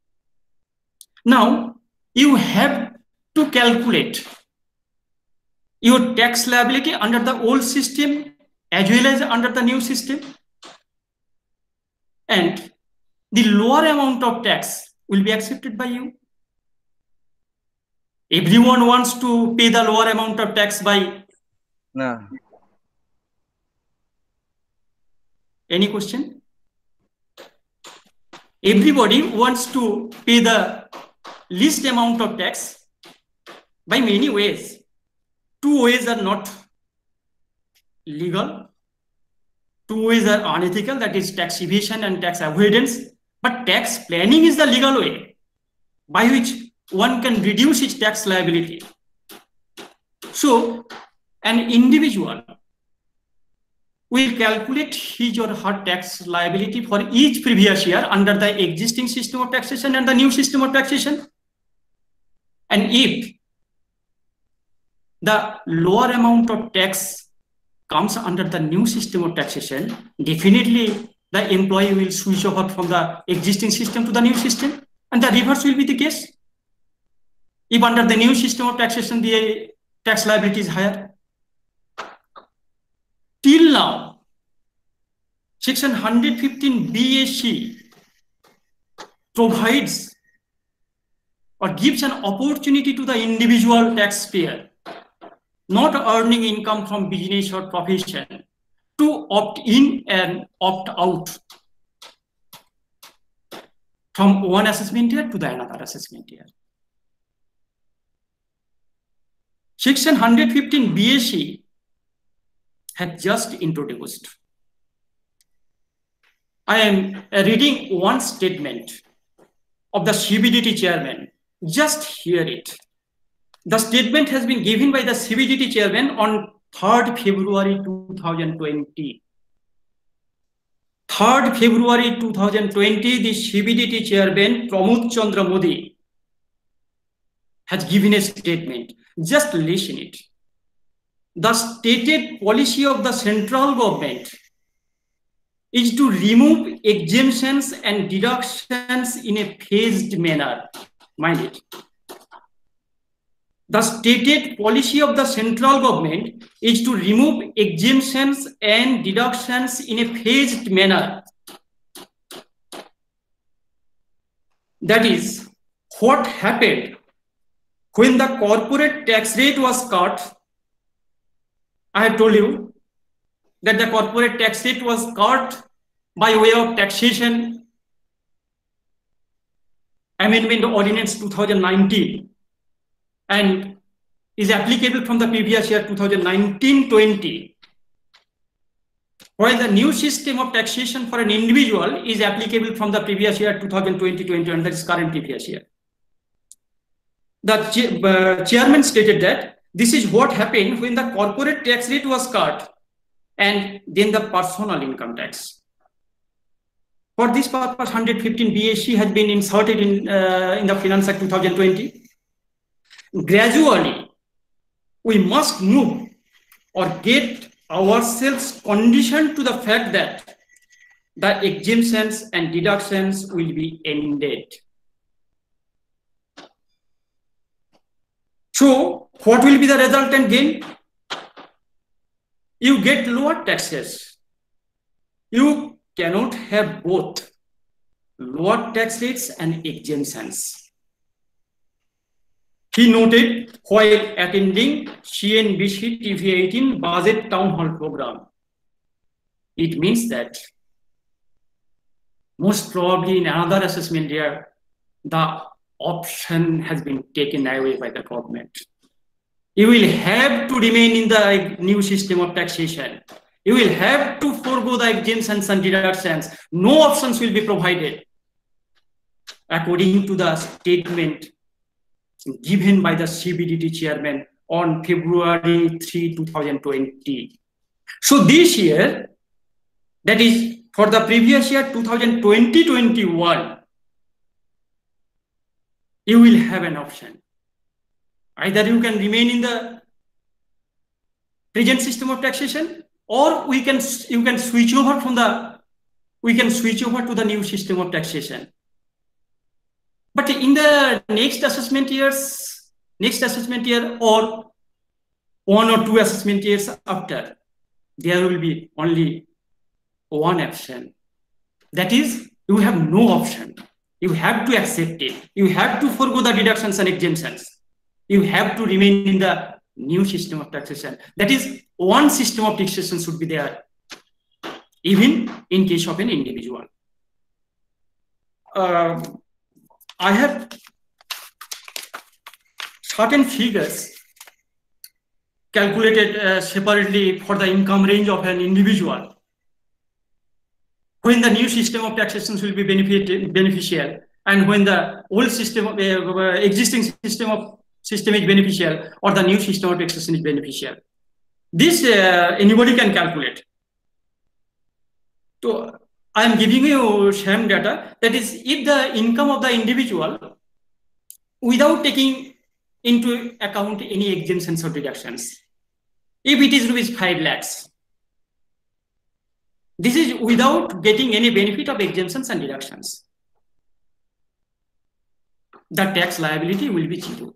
Now, you have to calculate your tax liability under the old system as well as under the new system. And the lower amount of tax will be accepted by you. Everyone wants to pay the lower amount of tax by... No. Any question? Everybody wants to pay the least amount of tax by many ways. Two ways are not legal. Two ways are unethical, that is tax evasion and tax avoidance. But tax planning is the legal way by which one can reduce its tax liability. So, an individual will calculate his or her tax liability for each previous year under the existing system of taxation and the new system of taxation. And if the lower amount of tax comes under the new system of taxation, definitely the employee will switch over from the existing system to the new system, and the reverse will be the case. If under the new system of taxation, the tax liability is higher. Till now, Section 115 BAC provides or gives an opportunity to the individual taxpayer not earning income from business or profession to opt in and opt out from one assessment year to the another assessment year. Section 115 BAC had just introduced. I am reading one statement of the CBDT chairman. Just hear it. The statement has been given by the CBDT chairman on 3rd February 2020. 3rd February 2020, the CBDT chairman Pramod Chandra Modi has given a statement. Just listen it. The stated policy of the central government is to remove exemptions and deductions in a phased manner. Mind it. The stated policy of the central government is to remove exemptions and deductions in a phased manner. That is what happened when the corporate tax rate was cut. I have told you that the corporate tax rate was cut by way of taxation amendment ordinance 2019 and is applicable from the previous year 2019-20, while the new system of taxation for an individual is applicable from the previous year 2020-20, and that is current previous year. The chairman stated that this is what happened when the corporate tax rate was cut and then the personal income tax. For this purpose, 115 BAC has been inserted in the Finance Act 2020. Gradually, we must move or get ourselves conditioned to the fact that the exemptions and deductions will be ended. So, what will be the resultant gain? You get lower taxes. You cannot have both lower tax rates and exemptions. He noted while attending CNBC TV18 budget town hall program. It means that most probably in another assessment year, the option has been taken away by the government. You will have to remain in the new system of taxation. You will have to forego the exemptions and deductions. No options will be provided, according to the statement given by the CBDT chairman on February 3, 2020. So this year, that is for the previous year 2020-21, you will have an option. Either you can remain in the present system of taxation, or you can switch over to the new system of taxation. But in the next assessment year or 1 or 2 assessment years after, there will be only one option. That is, you have no option. You have to accept it. You have to forego the deductions and exemptions. You have to remain in the new system of taxation. That is, one system of taxation should be there, even in case of an individual. I have certain figures calculated separately for the income range of an individual when the new system of taxation will be beneficial, and when the old system of existing system is beneficial, or the new system of taxation is beneficial. This anybody can calculate. So I am giving you same data. That is, if the income of the individual, without taking into account any exemptions or deductions, if it is rupees 5 lakhs, this is without getting any benefit of exemptions and deductions, the tax liability will be 0.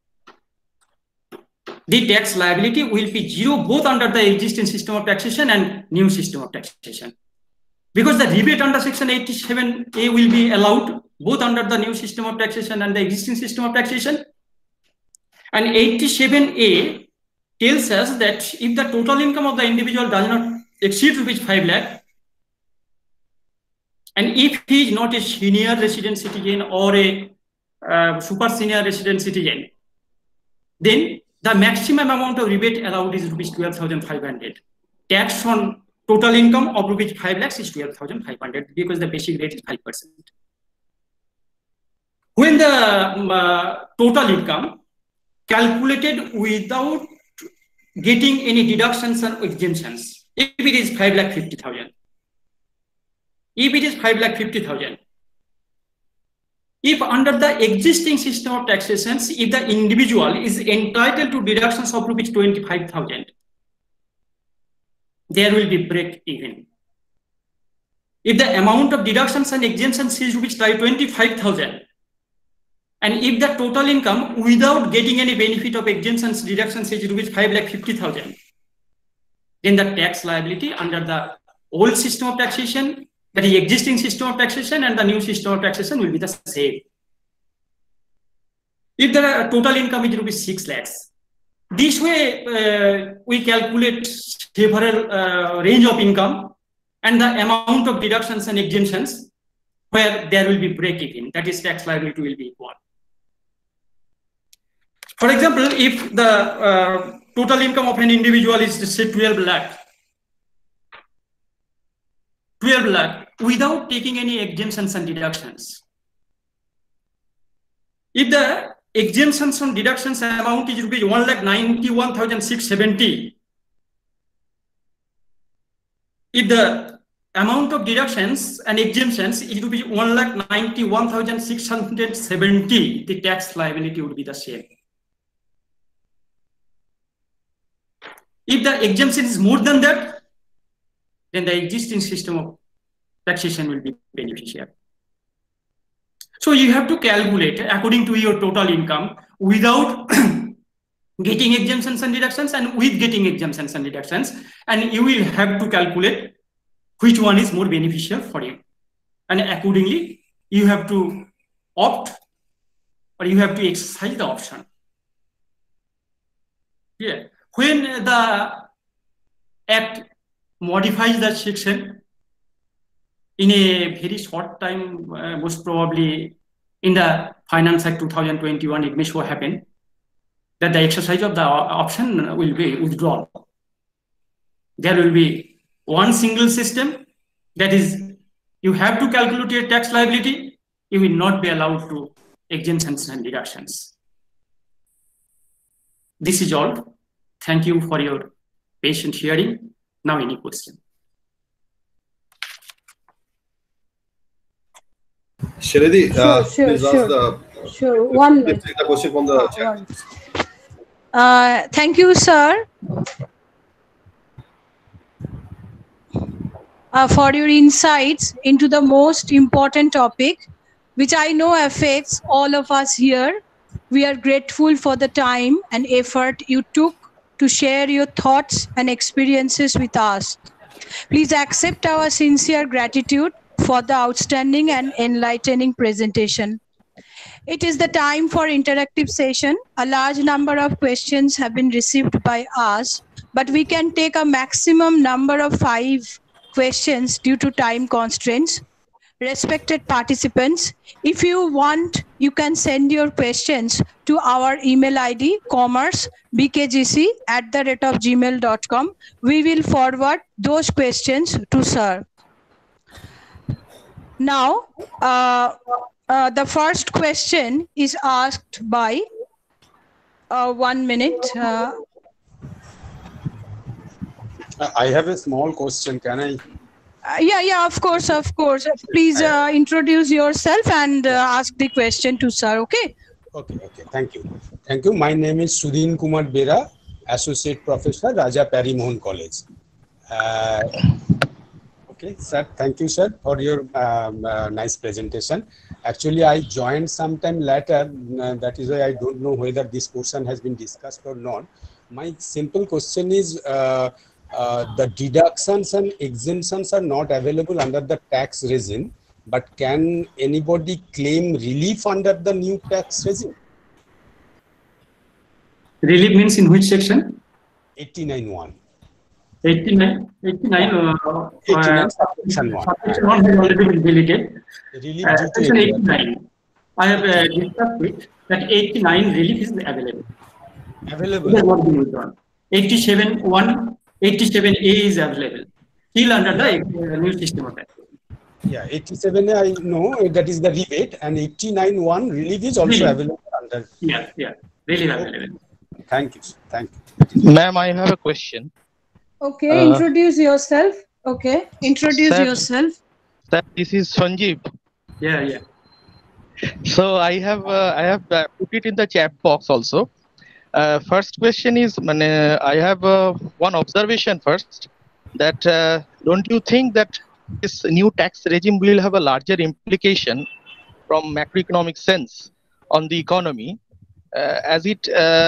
The tax liability will be 0 both under the existing system of taxation and new system of taxation. Because the rebate under section 87A will be allowed both under the new system of taxation and the existing system of taxation. And 87A tells us that if the total income of the individual does not exceed rupees 5 lakh, and if he is not a senior resident citizen or a super senior resident citizen, then the maximum amount of rebate allowed is rupees 12,500. Tax on total income of rupees 5 lakhs is 12,500 because the basic rate is 5%. When the total income calculated without getting any deductions or exemptions, if it is 5,50,000, if it is 5,50,000, if under the existing system of taxation, if the individual is entitled to deductions of rupees 25,000, there will be break even. If the amount of deductions and exemptions is rupees 25,000, and if the total income without getting any benefit of exemptions deductions is rupees 5,50,000, then the tax liability under the old system of taxation, that is existing system of taxation, and the new system of taxation will be the same. If the total income is rupees 6 lakhs, this way we calculate several range of income and the amount of deductions and exemptions where there will be break even, that is tax liability will be equal. For example, if the total income of an individual is, say, 12 lakh without taking any exemptions and deductions, if the exemptions and deductions amount is rupees 1,91,670, if the amount of deductions and exemptions is rupees 1,91,670, the tax liability would be the same. If the exemption is more than that, then the existing system of taxation will be beneficial. So you have to calculate according to your total income without getting exemptions and deductions and with getting exemptions and deductions, and you will have to calculate which one is more beneficial for you. And accordingly, you have to opt or you have to exercise the option. Yeah. When the Act modifies the section in a very short time, most probably in the Finance Act 2021, it may so happen that the exercise of the option will be withdrawn. There will be one single system, that is, you have to calculate your tax liability, you will not be allowed to exemptions and deductions. This is all. Thank you for your patient hearing. Now, any question? Sharadi, please ask the. Sure. One Let's take the question from the chat. Thank you, sir, for your insights into the most important topic, which I know affects all of us here. We are grateful for the time and effort you took to share your thoughts and experiences with us. Please accept our sincere gratitude for the outstanding and enlightening presentation. It is the time for interactive session. A large number of questions have been received by us, but we can take a maximum number of 5 questions due to time constraints. Respected participants, if you want, you can send your questions to our email ID, commercebkgc@gmail.com. We will forward those questions to sir. Now, the first question is asked by, 1 minute. I have a small question. Can I? Yeah, of course. Please introduce yourself and ask the question to sir, okay? Okay. Thank you. My name is Sudhin Kumar Bera, Associate Professor, Raja Parry Mohan College. Okay, sir. Thank you, sir, for your nice presentation. Actually, I joined sometime later. That is why I don't know whether this portion has been discussed or not. My simple question is, the deductions and exemptions are not available under the tax regime, but can anybody claim relief under the new tax regime? Relief means in which section? 89(1). 89, section 1. Section 1 has already been deleted. Relief Section 89. I have discussed it that 89 relief is available. Available. That was being withdrawn. 87A is available, still under the new system of tax. Yeah, 87 I know that is the rebate, and 89(1) relief is also Relief. available under. Yeah, really available. Thank you, thank you. Ma'am, I have a question. Okay, introduce yourself. Okay, introduce Sir, yourself. Sir, this is Sanjeev. Yeah. So I have put it in the chat box also. First question is, I have one observation first, that don't you think that this new tax regime will have a larger implication from macroeconomic sense on the economy, as it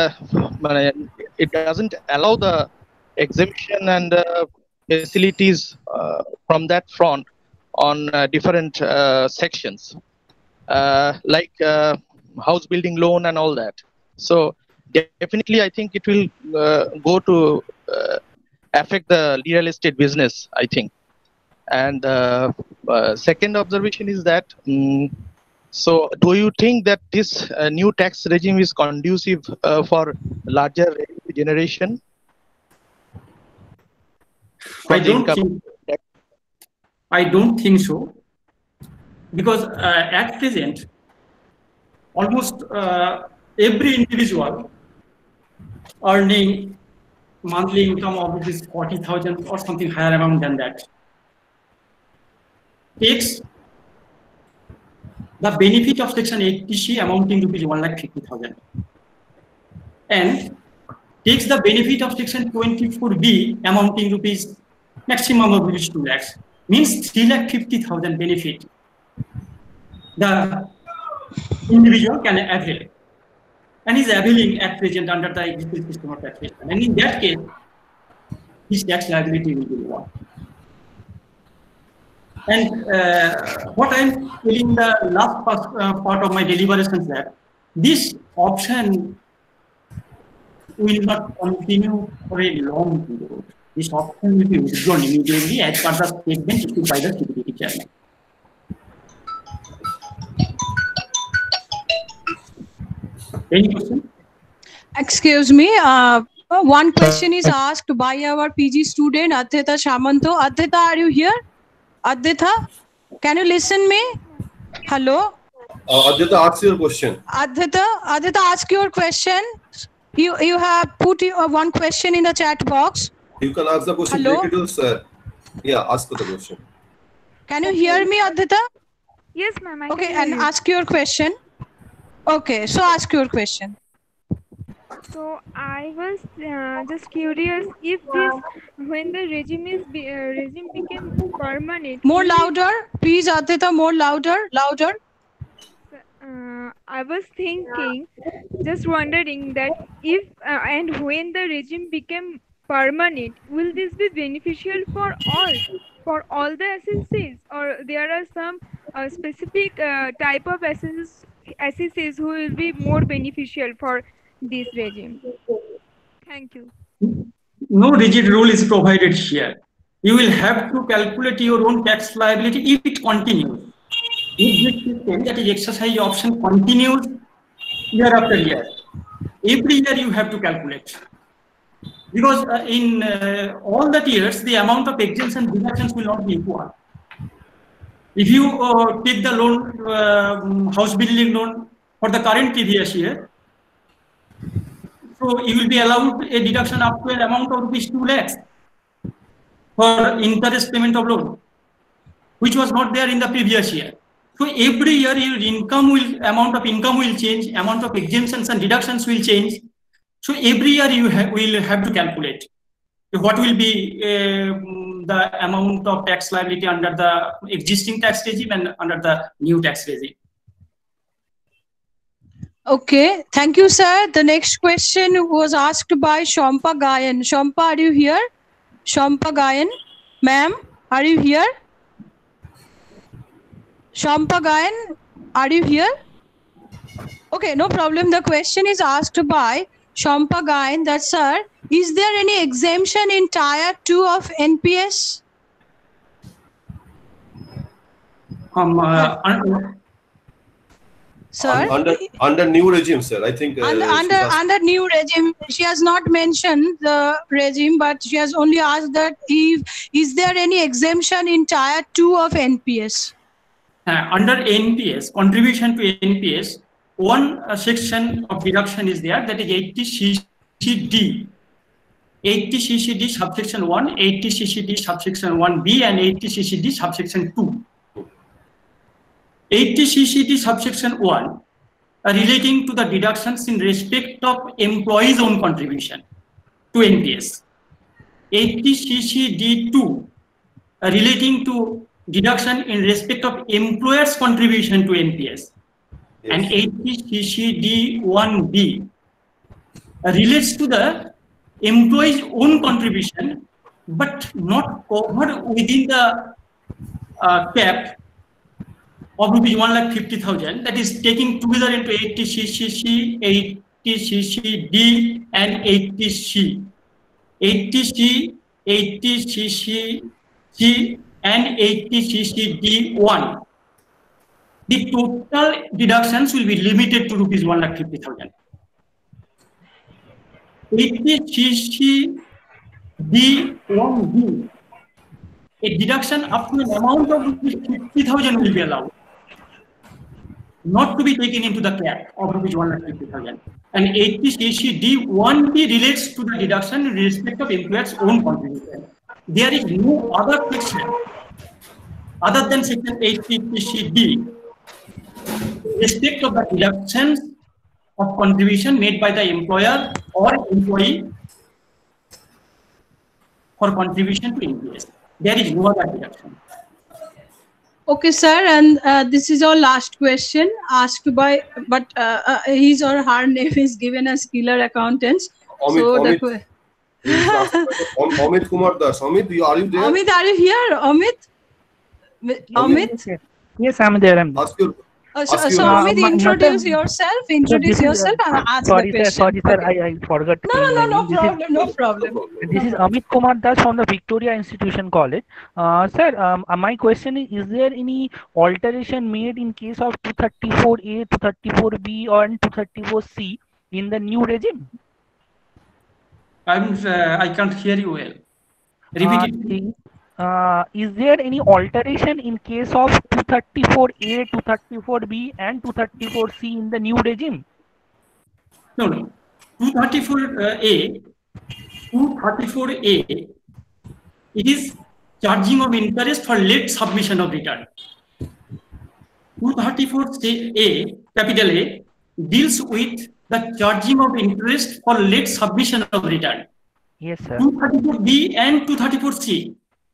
doesn't allow the exemption and facilities from that front on different sections, like house building loan and all that. So definitely, I think it will go to affect the real estate business, I think. And second observation is that, so do you think that this new tax regime is conducive for larger revenue generation? I don't think so, because at present, almost every individual earning monthly income of rupees 40,000 or something higher amount than that takes the benefit of Section 80C amounting to rupees 1,50,000 and takes the benefit of Section 24B amounting rupees maximum of rupees 2 lakhs, means 3,50,000 benefit the individual can avail, and is availing at present under the existing system of taxation. And in that case, his tax liability will be lower. And what I'm telling the last part of my deliberations, that this option will not continue for a long period. This option will be withdrawn immediately as per the statement issued by the CBDT chairman. Any question? Excuse me. One question is asked by our PG student Adhita Shamanto. Adhita, are you here? Adhita, can you listen me? Hello. Adhita, ask your question. Adhita, ask your question. You have put one question in the chat box. You can ask the question. Hello? Related to sir. Yeah, ask the question. Can you hear me, Adhita? Yes, ma'am. Okay, and ask your question. Okay, so ask your question. So I was just curious if this, when the regime became permanent. More louder, please, Adhita. More louder. I was thinking, just wondering that if and when the regime became permanent, will this be beneficial for all the SSCs, or there are some specific type of SSCs who will be more beneficial for this regime? Thank you. No rigid rule is provided here. You will have to calculate your own tax liability if it continues. If this system, that is exercise option, continues year after year, every year you have to calculate. Because in all that years, the amount of exemptions and deductions will not be equal. If you take the loan, house building loan for the current previous year, so you will be allowed a deduction up to an amount of rupees 2 lakhs for interest payment of loan, which was not there in the previous year. So every year your amount of income will change, amount of exemptions and deductions will change. So every year you will have to calculate what will be the amount of tax liability under the existing tax regime and under the new tax regime. Okay, thank you, sir. The next question was asked by Shampa Gayan. Shampa, are you here? Shampa Gayan, ma'am, are you here? Shampa Gayan, are you here? Okay, no problem. The question is asked by Shampa Gayan that, sir, is there any exemption in Tier 2 of NPS? Sir? Under new regime, sir. I think Under new regime, she has not mentioned the regime, but she has only asked that is there any exemption in Tier 2 of NPS? Under NPS, contribution to NPS, one section of deduction is there, that is 80 CCD. 80 CCD subsection 1, 80 CCD subsection 1B, and 80 CCD subsection 2. 80 CCD subsection 1 relating to the deductions in respect of employees' own contribution to NPS. 80 CCD 2 relating to deduction in respect of employers' contribution to NPS. Yes. And 80 CCD 1B relates to the employees' own contribution, but not covered within the cap of rupees 1,50,000. That is taking together into 80 CCC, 80 CCD, and 80C. 80C, 80 CCC, and 80 CCD1. The total deductions will be limited to rupees 1,50,000. 80 CCD1B, a deduction up to an amount of 50,000 will be allowed, not to be taken into the cap of rupees 1,50,000. And 80 CCD1B relates to the deduction in respect of employer's own contribution. There is no other section other than section 80 CCD in respect of the deductions of contribution made by the employer or employee for contribution to NPS. There is no other deduction. Okay, sir, and this is our last question asked by, but his or her name is given as Killer Accountants. Amit Kumar Das. Amit, are you there? Amit, are you here? Amit? Yes, I'm there. So Amit, introduce yourself and ask the question. Sorry, sir, I forgot. No problem. This is Amit Kumar Das from the Victoria Institution College. Sir, my question is there any alteration made in case of 234A, 234B, or 234C in the new regime? I can't hear you well. Repeat it. Is there any alteration in case of 234A, 234B, and 234C in the new regime? No. 234A, it is charging of interest for late submission of return. 234A, capital A, deals with the charging of interest for late submission of return. Yes, sir. 234B and 234C.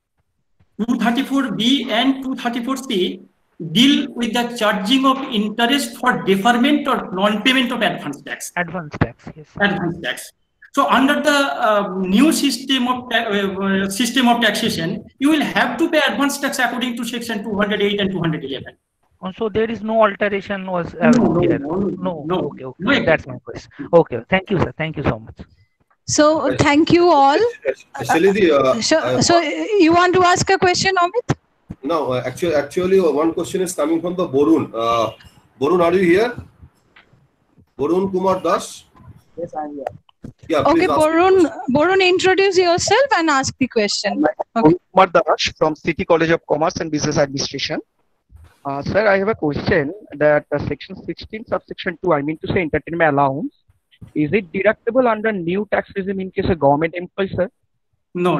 234B and 234C deal with the charging of interest for deferment or non-payment of advance tax. Advance tax, yes. Advance tax. So under the new system of taxation, you will have to pay advance tax according to section 208 and 211. So there is no alteration was no. Okay. No, that's my question. Okay, thank you, sir. Thank you so much. So thank you all. Actually, so you want to ask a question, Amit? No, actually, one question is coming from the Borun. Borun, are you here? Borun Kumar Das? Yes, I am here. Yeah, okay, Borun, introduce yourself and ask the question. Okay. Kumar Das from City College of Commerce and Business Administration. Sir, I have a question that section 16 subsection 2, I mean to say entertainment allowance, is it deductible under new tax regime in case of government employee, sir? No.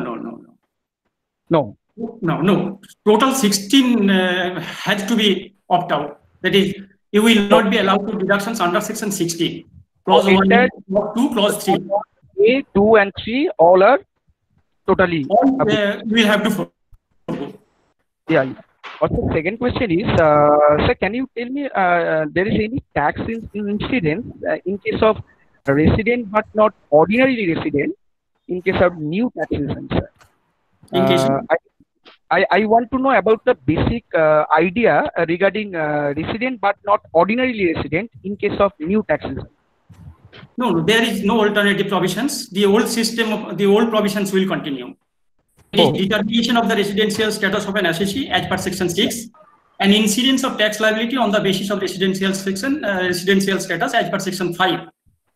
Total 16 has to be opt out. That is, you will not be allowed to deductions under section 16. Clause 1, clause 2, clause 3. A, 2 and 3 all are totally. We will have to follow. Yeah. Also, second question is, sir, can you tell me there is any tax incidence in case of resident but not ordinary resident in case of new tax regime, sir? I want to know about the basic idea regarding resident but not ordinarily resident in case of new tax regime. No, there is no alternative provisions. The old system of the old provisions will continue. It is determination of the residential status of an assessee as per section 6. an incidence of tax liability on the basis of residential status as per section 5.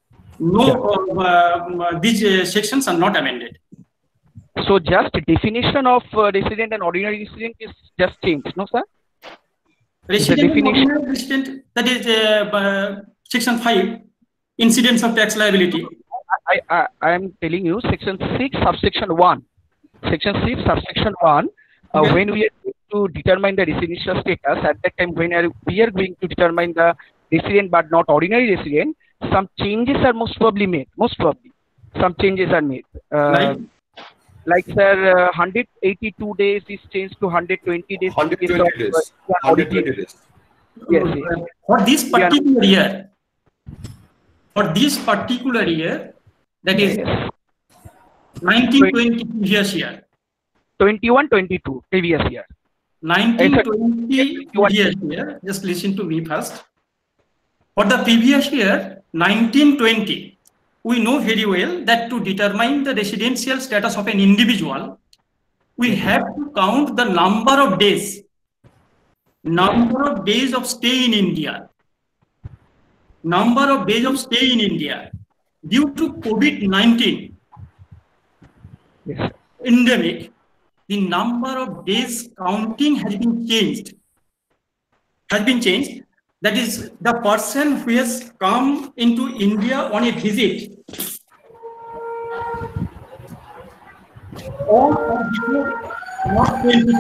No, these sections are not amended. So just definition of resident and ordinary resident is just changed, no sir? Resident and ordinary resident, that is section 5, incidence of tax liability. I am telling you section 6 subsection 1. Section 6 subsection 1, when we are going to determine the residential status, at that time when we are going to determine the resident but not ordinary resident, some changes are most probably made. Most probably, some changes are made. Like sir, 182 days is changed to 120 days. 120 days. 120 days. Yes. For this particular year, that is 1920 previous year. 21-22 previous year. 1920 previous year. Just listen to me first. For the previous year, 1920, we know very well that to determine the residential status of an individual, we have to count the number of days of stay in India. Number of days of stay in India. Due to COVID-19 endemic, the number of days counting has been changed. That is, the person who has come into India on a visit or before not 22,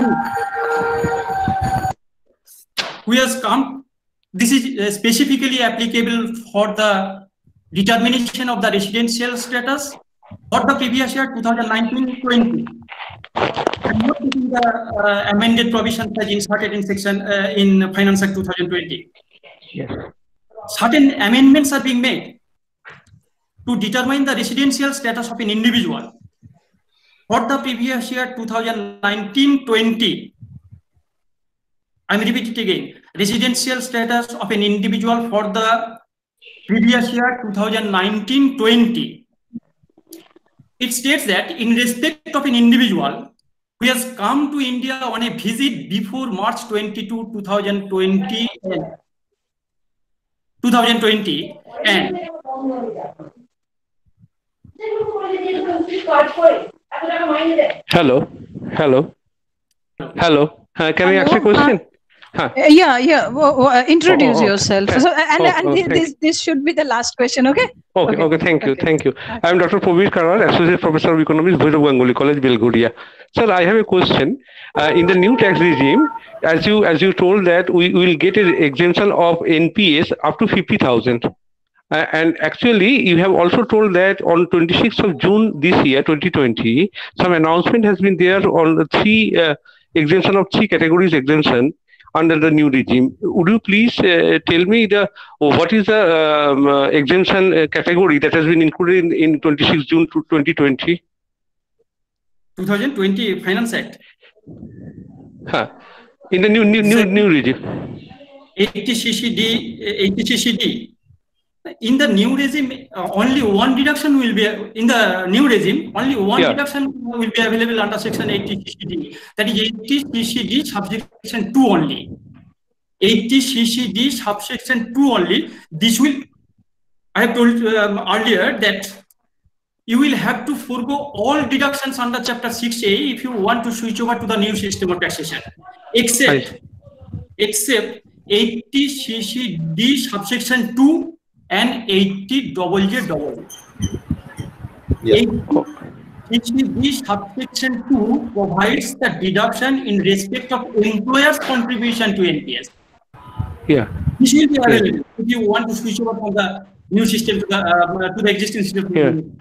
who has come. This is specifically applicable for the determination of the residential status for the previous year 2019-20. And not the amended provisions as inserted in section in Finance Act 2020. Yes. Certain amendments are being made to determine the residential status of an individual for the previous year 2019-20. I'm repeating it again. Residential status of an individual for the previous year 2019-20. It states that in respect of an individual who has come to India on a visit before March 22, 2020 and Hello. Can I ask a question? Introduce yourself. So, this should be the last question, okay? Okay. Thank you. I am Dr. Prabir Karar, Associate Professor of Economics, Bhairav Ganguly College, Belgorия. Sir, I have a question. In the new tax regime, as you told that we will get an exemption of NPS up to 50,000. And actually, you have also told that on 26th of June this year, 2020, some announcement has been there on the exemption of 3 categories exemption under the new regime. Would you please tell me what is the exemption category that has been included in 26 June 2020? 2020 Finance Act. In the new regime. 80 CCD. In the new regime, only one deduction will be in the new regime. Only one deduction will be available under section 80 CCD. That is 80 CCD subsection 2 only. 80 CCD subsection 2 only. This will, I have told earlier that you will have to forego all deductions under chapter 6A if you want to switch over to the new system of taxation, except 80 CCD subsection 2 and 80 JJJJ. Yes. CCD subsection 2 provides the deduction in respect of employer's contribution to NPS. This will be available if you want to switch over from the new system to the existing system.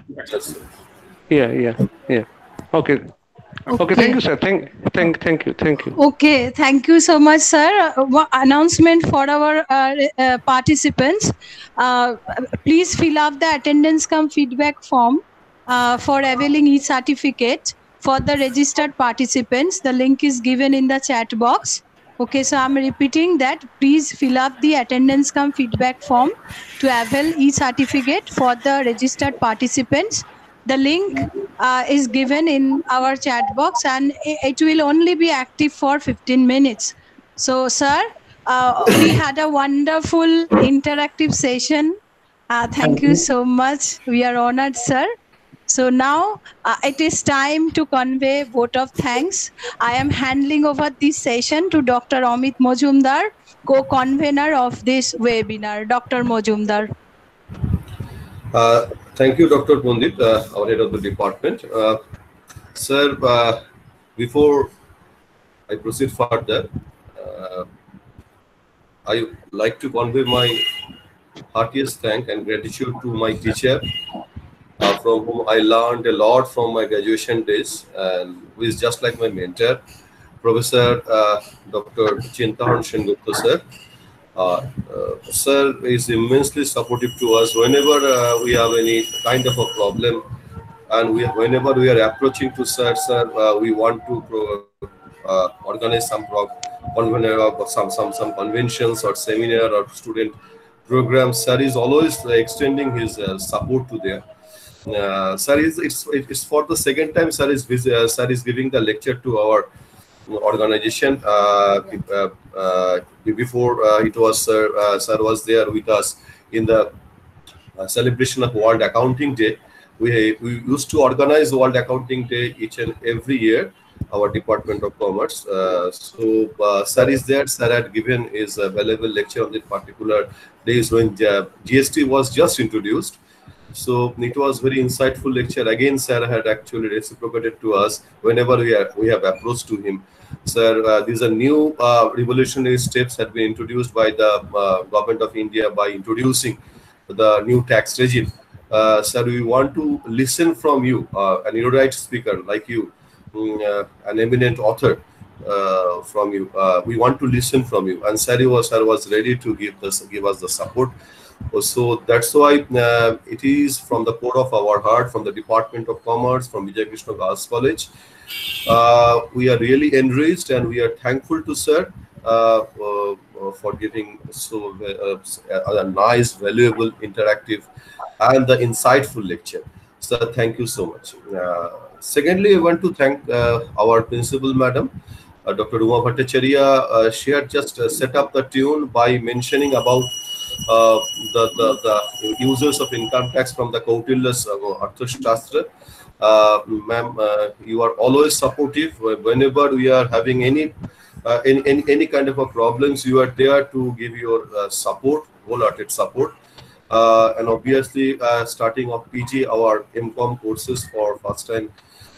Okay. Thank you, sir. Thank you. Okay, thank you so much, sir. Announcement for our participants. Please fill up the attendance cum feedback form for availing e-certificate for the registered participants. The link is given in the chat box. Okay, so I'm repeating that. Please fill up the attendance cum feedback form to avail e-certificate for the registered participants. The link is given in our chat box and it will only be active for 15 minutes. So, sir, we had a wonderful interactive session. Thank you so much. We are honored, sir. So now it is time to convey vote of thanks. I am handing over this session to Dr. Amit Mojumdar, co-convener of this webinar. Dr. Mojumdar. Thank you, Dr. Pundit, our head of the department. Sir, before I proceed further, I would like to convey my heartiest thanks and gratitude to my teacher, from whom I learned a lot from my graduation days, and who is just like my mentor, Professor Dr. Chintaharan Sengupta, sir. Sir is immensely supportive to us whenever we have any kind of a problem, and whenever we are approaching to sir, we want to organize some conventions or seminar or student programs. Sir is always extending his support to them. Sir it's for the second time sir is giving the lecture to our organization. Before it was sir was there with us in the celebration of World Accounting Day. We used to organize World Accounting Day each and every year, our Department of Commerce. So sir is there. Sir had given his valuable lecture on the particular days when GST was just introduced. So it was very insightful lecture. Again, sir had actually reciprocated to us whenever we have approached to him. Sir, these are new revolutionary steps had been introduced by the government of India by introducing the new tax regime. Sir, we want to listen from you, an erudite speaker like you, an eminent author from you. We want to listen from you, and sir was ready to give us the support. So that's why it is from the core of our heart, from the Department of Commerce, from Vijay Krishna Girls College. We are really enriched and we are thankful to sir for giving so a nice, valuable, interactive, and the insightful lecture. Sir, thank you so much. Secondly, I want to thank our principal madam, Dr. Uma Bhattacharya. She had just set up the tune by mentioning about the users of income tax from the Kautilya's Arthashastra. Ma'am, you are always supportive. Whenever we are having any kind of a problems, you are there to give your support, wholehearted support. And obviously, starting off PG, our MCOM courses for first time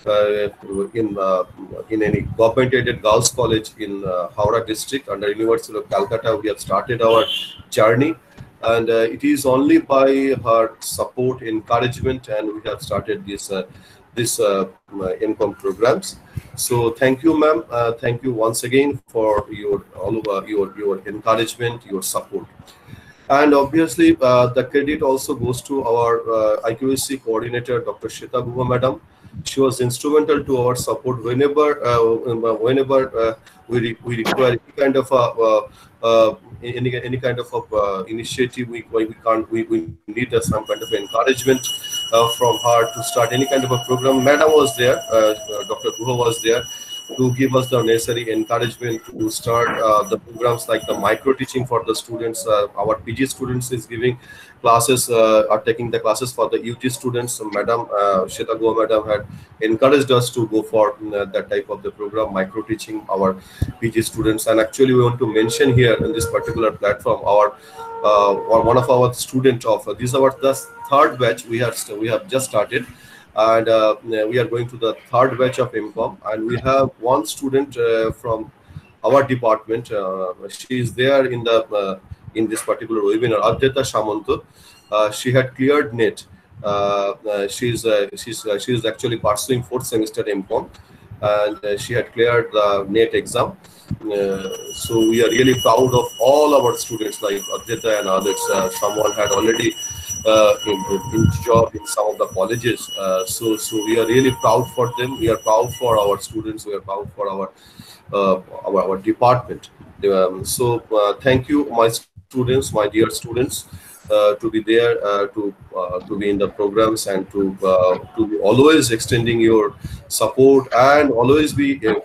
in any government-aided girls' college in Howrah district under University of Calcutta, we have started our journey. And it is only by her support, encouragement, and we have started this income programs. So thank you, ma'am. Thank you once again for your encouragement, your support. And obviously, the credit also goes to our IQAC coordinator, Dr. Shweta Guha madam. She was instrumental to our support whenever we require any kind of any kind of initiative. We need some kind of encouragement from her to start any kind of a program. Madam was there, Dr. Guha was there to give us the necessary encouragement to start the programs like the micro teaching for the students. Our PG students is giving classes, are taking the classes for the UG students. So Madam Shweta Guha madam had encouraged us to go for that type of the program, micro teaching our PG students. And actually we want to mention here in this particular platform, our one of our student of this is our the third batch we have just started. And we are going to the third batch of MCOM, and we have one student from our department. She is there in the in this particular webinar, Adhyata Shamanto. She had cleared NET. She's actually pursuing 4th semester MCOM, and she had cleared the NET exam. So we are really proud of all our students like Adhyata and others. Someone had already in job in some of the colleges. So we are really proud for them. We are proud for our students. We are proud for our department. So thank you, my students, my dear students, to be there, to be in the programs, and to be always extending your support and always be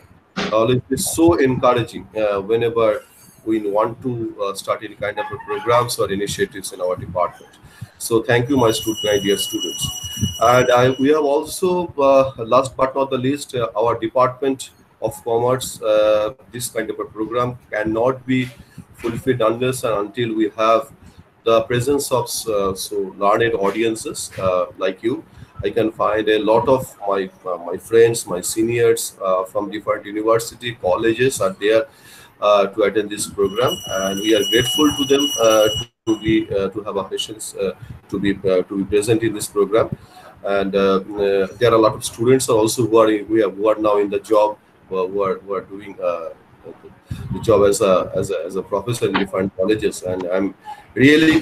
always is so encouraging whenever we want to start any kind of programs or initiatives in our department. So thank you, my dear students. And we have also, last but not the least, our Department of Commerce. This kind of a program cannot be fulfilled unless and until we have the presence of so learned audiences like you. I can find a lot of my friends, my seniors from different university colleges are there to attend this program, and we are grateful to them to have a patience to be present in this program. And there are a lot of students also who are now in the job, who are doing the job as a professor in different colleges, and I'm really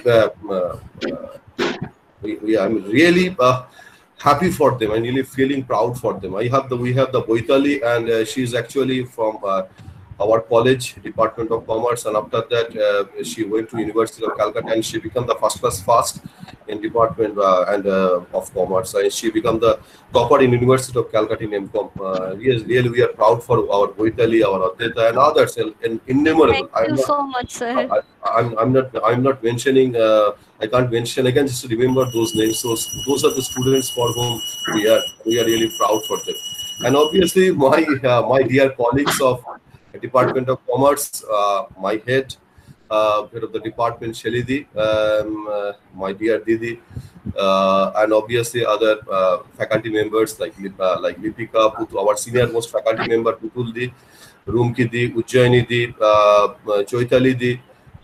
I'm really happy for them. I'm really feeling proud for them. We have the Boitali, and she's actually from our college, Department of Commerce, and after that she went to University of Calcutta, and she became the first in Department of Commerce, and she became the topper in University of Calcutta in MCOM. Really, we are proud for our Boitali, our Adeta, and others, and innumerable. Thank you so much, sir. I'm not mentioning. I can't mention. I can just remember those names. So those are the students for whom we are really proud for them. And obviously, my dear colleagues of Department of Commerce, my head of the department, Shelidi, my dear Didi, and obviously other faculty members like Lipika, our senior most faculty member, Putul Di, Rumki Di, Ujjaini Di, Choitali Di,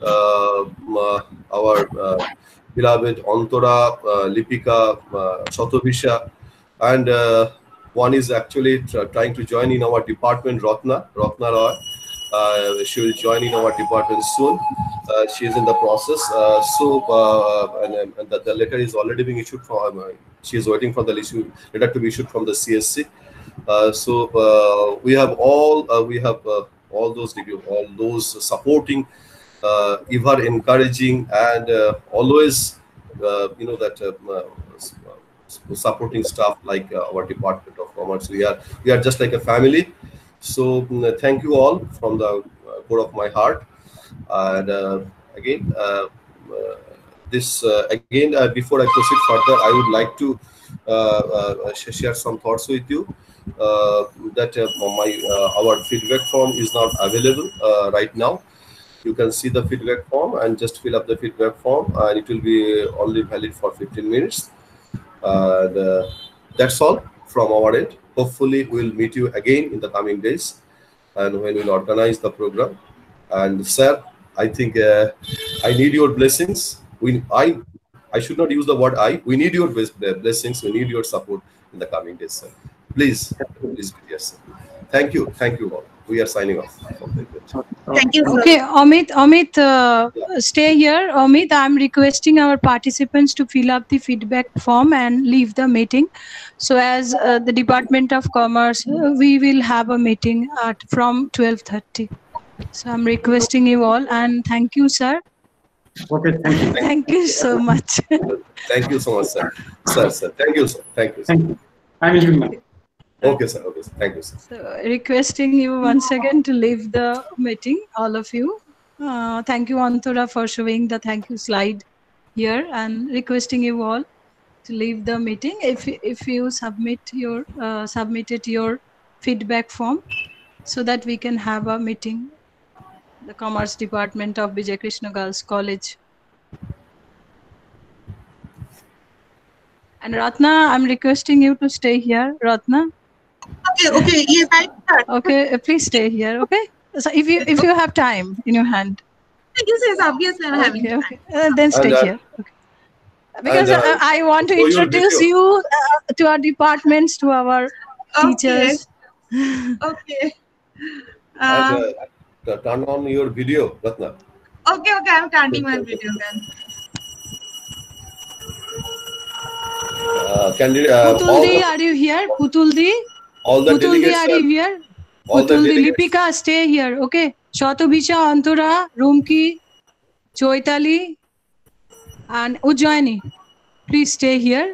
our beloved Antora, Lipika, Shatobhisha, and one is actually trying to join in our department, Ratna Roy. She will join in our department soon. She is in the process. And the letter is already being issued from. She is waiting for the letter to be issued from the CSC. We have all those supporting, ever encouraging, and always supporting staff like our Department of Commerce. We are just like a family. So thank you all from the core of my heart. And again, before I proceed further, I would like to share some thoughts with you. That our feedback form is not available right now. You can see the feedback form and just fill up the feedback form, and it will be only valid for 15 minutes. And that's all from our end. Hopefully, we'll meet you again in the coming days, and when we'll organize the program. And sir, I think I need your blessings. I should not use the word I. We need your blessings. We need your support in the coming days, sir. Please, yes, sir. Thank you all. We are signing off. Thank you. Okay, Amit, stay here. Amit, I'm requesting our participants to fill up the feedback form and leave the meeting. So as the Department of Commerce, we will have a meeting from 12:30. So I'm requesting you all, and thank you, sir. Okay, thank you. Thank you so much. Thank you so much, sir. Sir. Thank you, sir. Thank you. Sir. Thank you. I'm leaving now. Okay, sir. Okay, sir. Thank you, sir. So, requesting you once again to leave the meeting, all of you. Thank you, Antura, for showing the thank you slide here, and requesting you all to leave the meeting. If you submitted your feedback form, so that we can have a meeting, the Commerce Department of Vijay Krishna Girls College. And Ratna, I'm requesting you to stay here, Ratna. Okay, yes, okay, please stay here, okay? So if you have time in your hand. Yes, obviously I'm having time. Then stay here. Okay. Because I want to introduce you to our departments, to our teachers. Okay. Turn on your video, Ratna. Okay, I'm turning my video then. Putuldi, are you here? Putuldi? All the Putuldi, are you here? Putuldi, Lipika, stay here. Okay. Shatobhisha, Antura, Rumki, Choitali, and Ujjaini. Please stay here.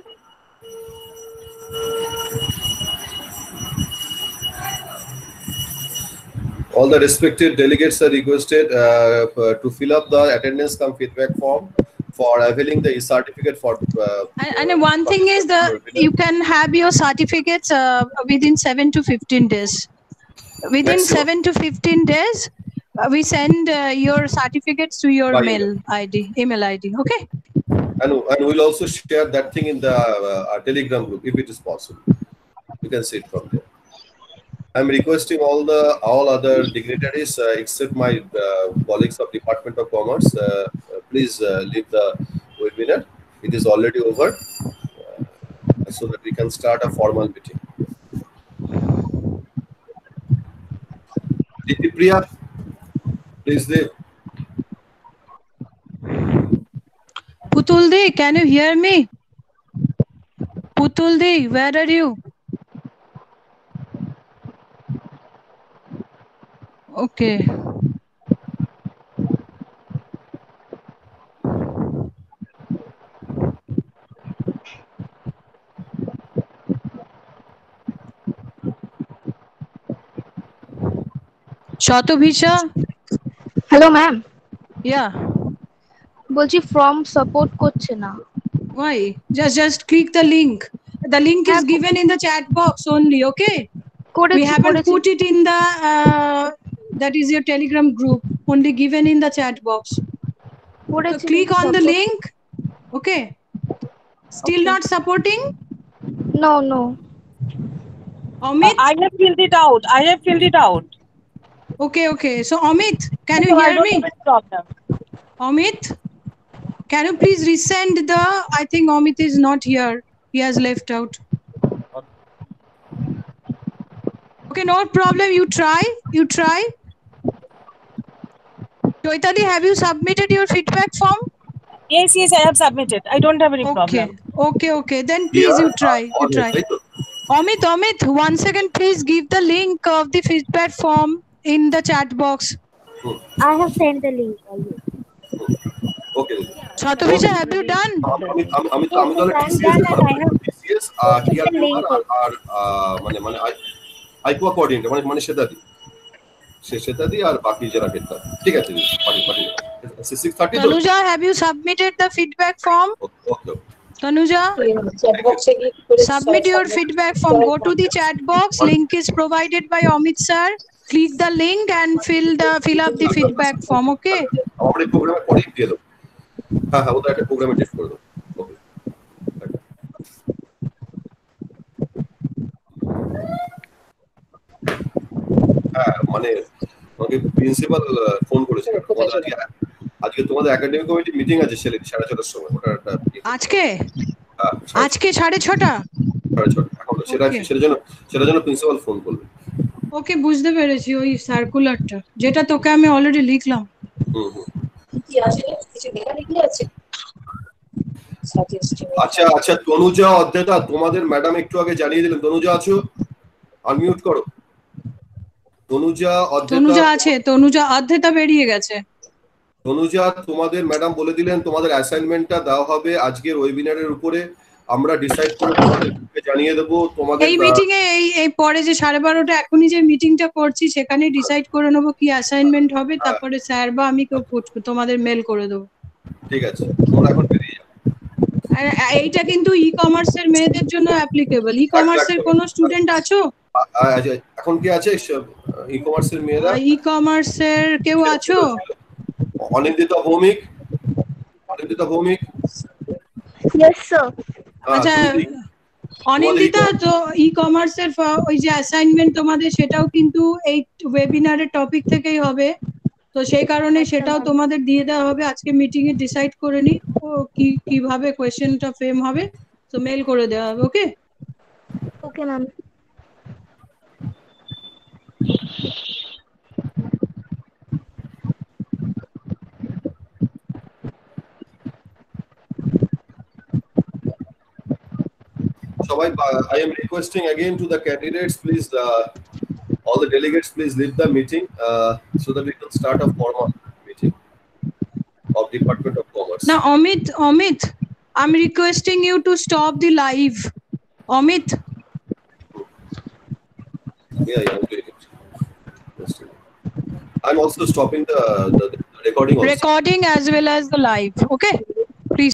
All the respected delegates are requested to fill up the attendance cum feedback form for availing the certificate for. And one thing is you can have your certificates within 7 to 15 days. Within Maximum. 7 to 15 days, we send your certificates to your By email ID. Okay. And we'll also share that thing in the Telegram group if it is possible. You can see it from there. I'm requesting all other dignitaries except my colleagues of Department of Commerce. Please leave the webinar. It is already over, so that we can start a formal meeting. Priya, please leave. Putuldi, can you hear me? Putuldi, where are you? Okay. Shatobhisha? Hello ma'am Yeah. বলছি form support করছে না Why? Just click the link. The link is given in the chat box only, okay? We haven't put it in the that is your Telegram group, only given in the chat box. So click on the link. Okay. Still not supporting? No. Amit? I have filled it out. Okay. So Amit, can you hear me? Amit, can you please resend I think Amit is not here. He has left out. Okay, no problem. You try. Choitali, have you submitted your feedback form? Yes, I have submitted. I don't have any problem. Okay. Then please you try. Amit, 1 second, please give the link of the feedback form in the chat box. I have sent the link. Okay. Shatobhisha, have you done? আমি তাহলে TCS মানে আইকুয়া coordinator মানে সেটা দি আর বাকি যারা ক্ষেত্রে ঠিক আছে পারি 6:30 Tanuja, have you submitted the feedback form? Okay. Tanuja, submit your feedback form. Go to the chat box. Link is provided by Amit sir. Click the link and fill up the feedback form. Okay. আমরা এই প্রোগ্রামে পরে দিয়ে দেব। হ্যাঁ ওটা একটা প্রোগ্রামে test করে দেব। ওকে। মানে আমাকে প্রিন্সিপাল ফোন করেছে আজকে তোমাদের একাডেমিক কমিটি মিটিং আছে 6:30 সময় ওটা আজকে 6:30 এখন সেটার জন্য প্রিন্সিপাল ফোন করবে। ওকে, বুঝতে পেরেছি। ওই সার্কুলারটা যেটা তোকে আমি অলরেডি লিখলাম। কি আসলে কিছু লেখা আছে? আচ্ছা তনুজা অধ্যেতা, তোমাদের ম্যাডাম একটু আগে জানিয়ে দিলেন। তনুজা আছো? আনমিউট করো। তনুজা আছে। তনুজা অধ্যেতা বেরিয়ে গেছে। তনুজা, তোমাদের ম্যাডাম বলে দিলেন তোমাদের অ্যাসাইনমেন্টটা দেওয়া হবে আজকের ওয়েবিনারের উপরে। আমরা ডিসাইড করে তোমাদেরকে জানিয়ে দেব। তোমাদের এই মিটিং এ এই পরে যে 12:30 এখনই যে মিটিংটা করছি সেখানে ডিসাইড করে নেব কি অ্যাসাইনমেন্ট হবে, তারপরে স্যার বা আমি তোমাদের মেল করে দেব। ঠিক আছে, তোমরা এখন বেরিয়ে যাও। এইটা কিন্তু ই-কমার্সের মেয়েদের জন্য অ্যাপ্লিকেবল। ই-কমার্সের কোনো স্টুডেন্ট আছো? এখন কি আছে ই-কমার্সের মেয়েরা? ই-কমার্সের কেউ আছো? অনিন্দিতা ভৌমিক। Yes sir. আচ্ছা অনিন্দিতা, তো ই-কমার্সের ওই যে অ্যাসাইনমেন্ট তোমাদের সেটাও কিন্তু এই ওয়েবিনারের টপিক থেকেই হবে, তো সেই কারণে সেটাও তোমাদের দিয়ে দেওয়া হবে। আজকে মিটিং এ ডিসাইড করে নি কিভাবে কোশ্চেনটা ফ্রেম হবে, তো মেল করে দেওয়া হবে। Okay ma'am. সবাই, I am requesting again to the candidates, please, all the delegates, please leave the meeting so that we can start a formal meeting of Department of Commerce. Now, Amit, I'm requesting you to stop the live. Amit. Yeah, I'm doing it. I'm also stopping the recording also. Recording as well as the live. Okay.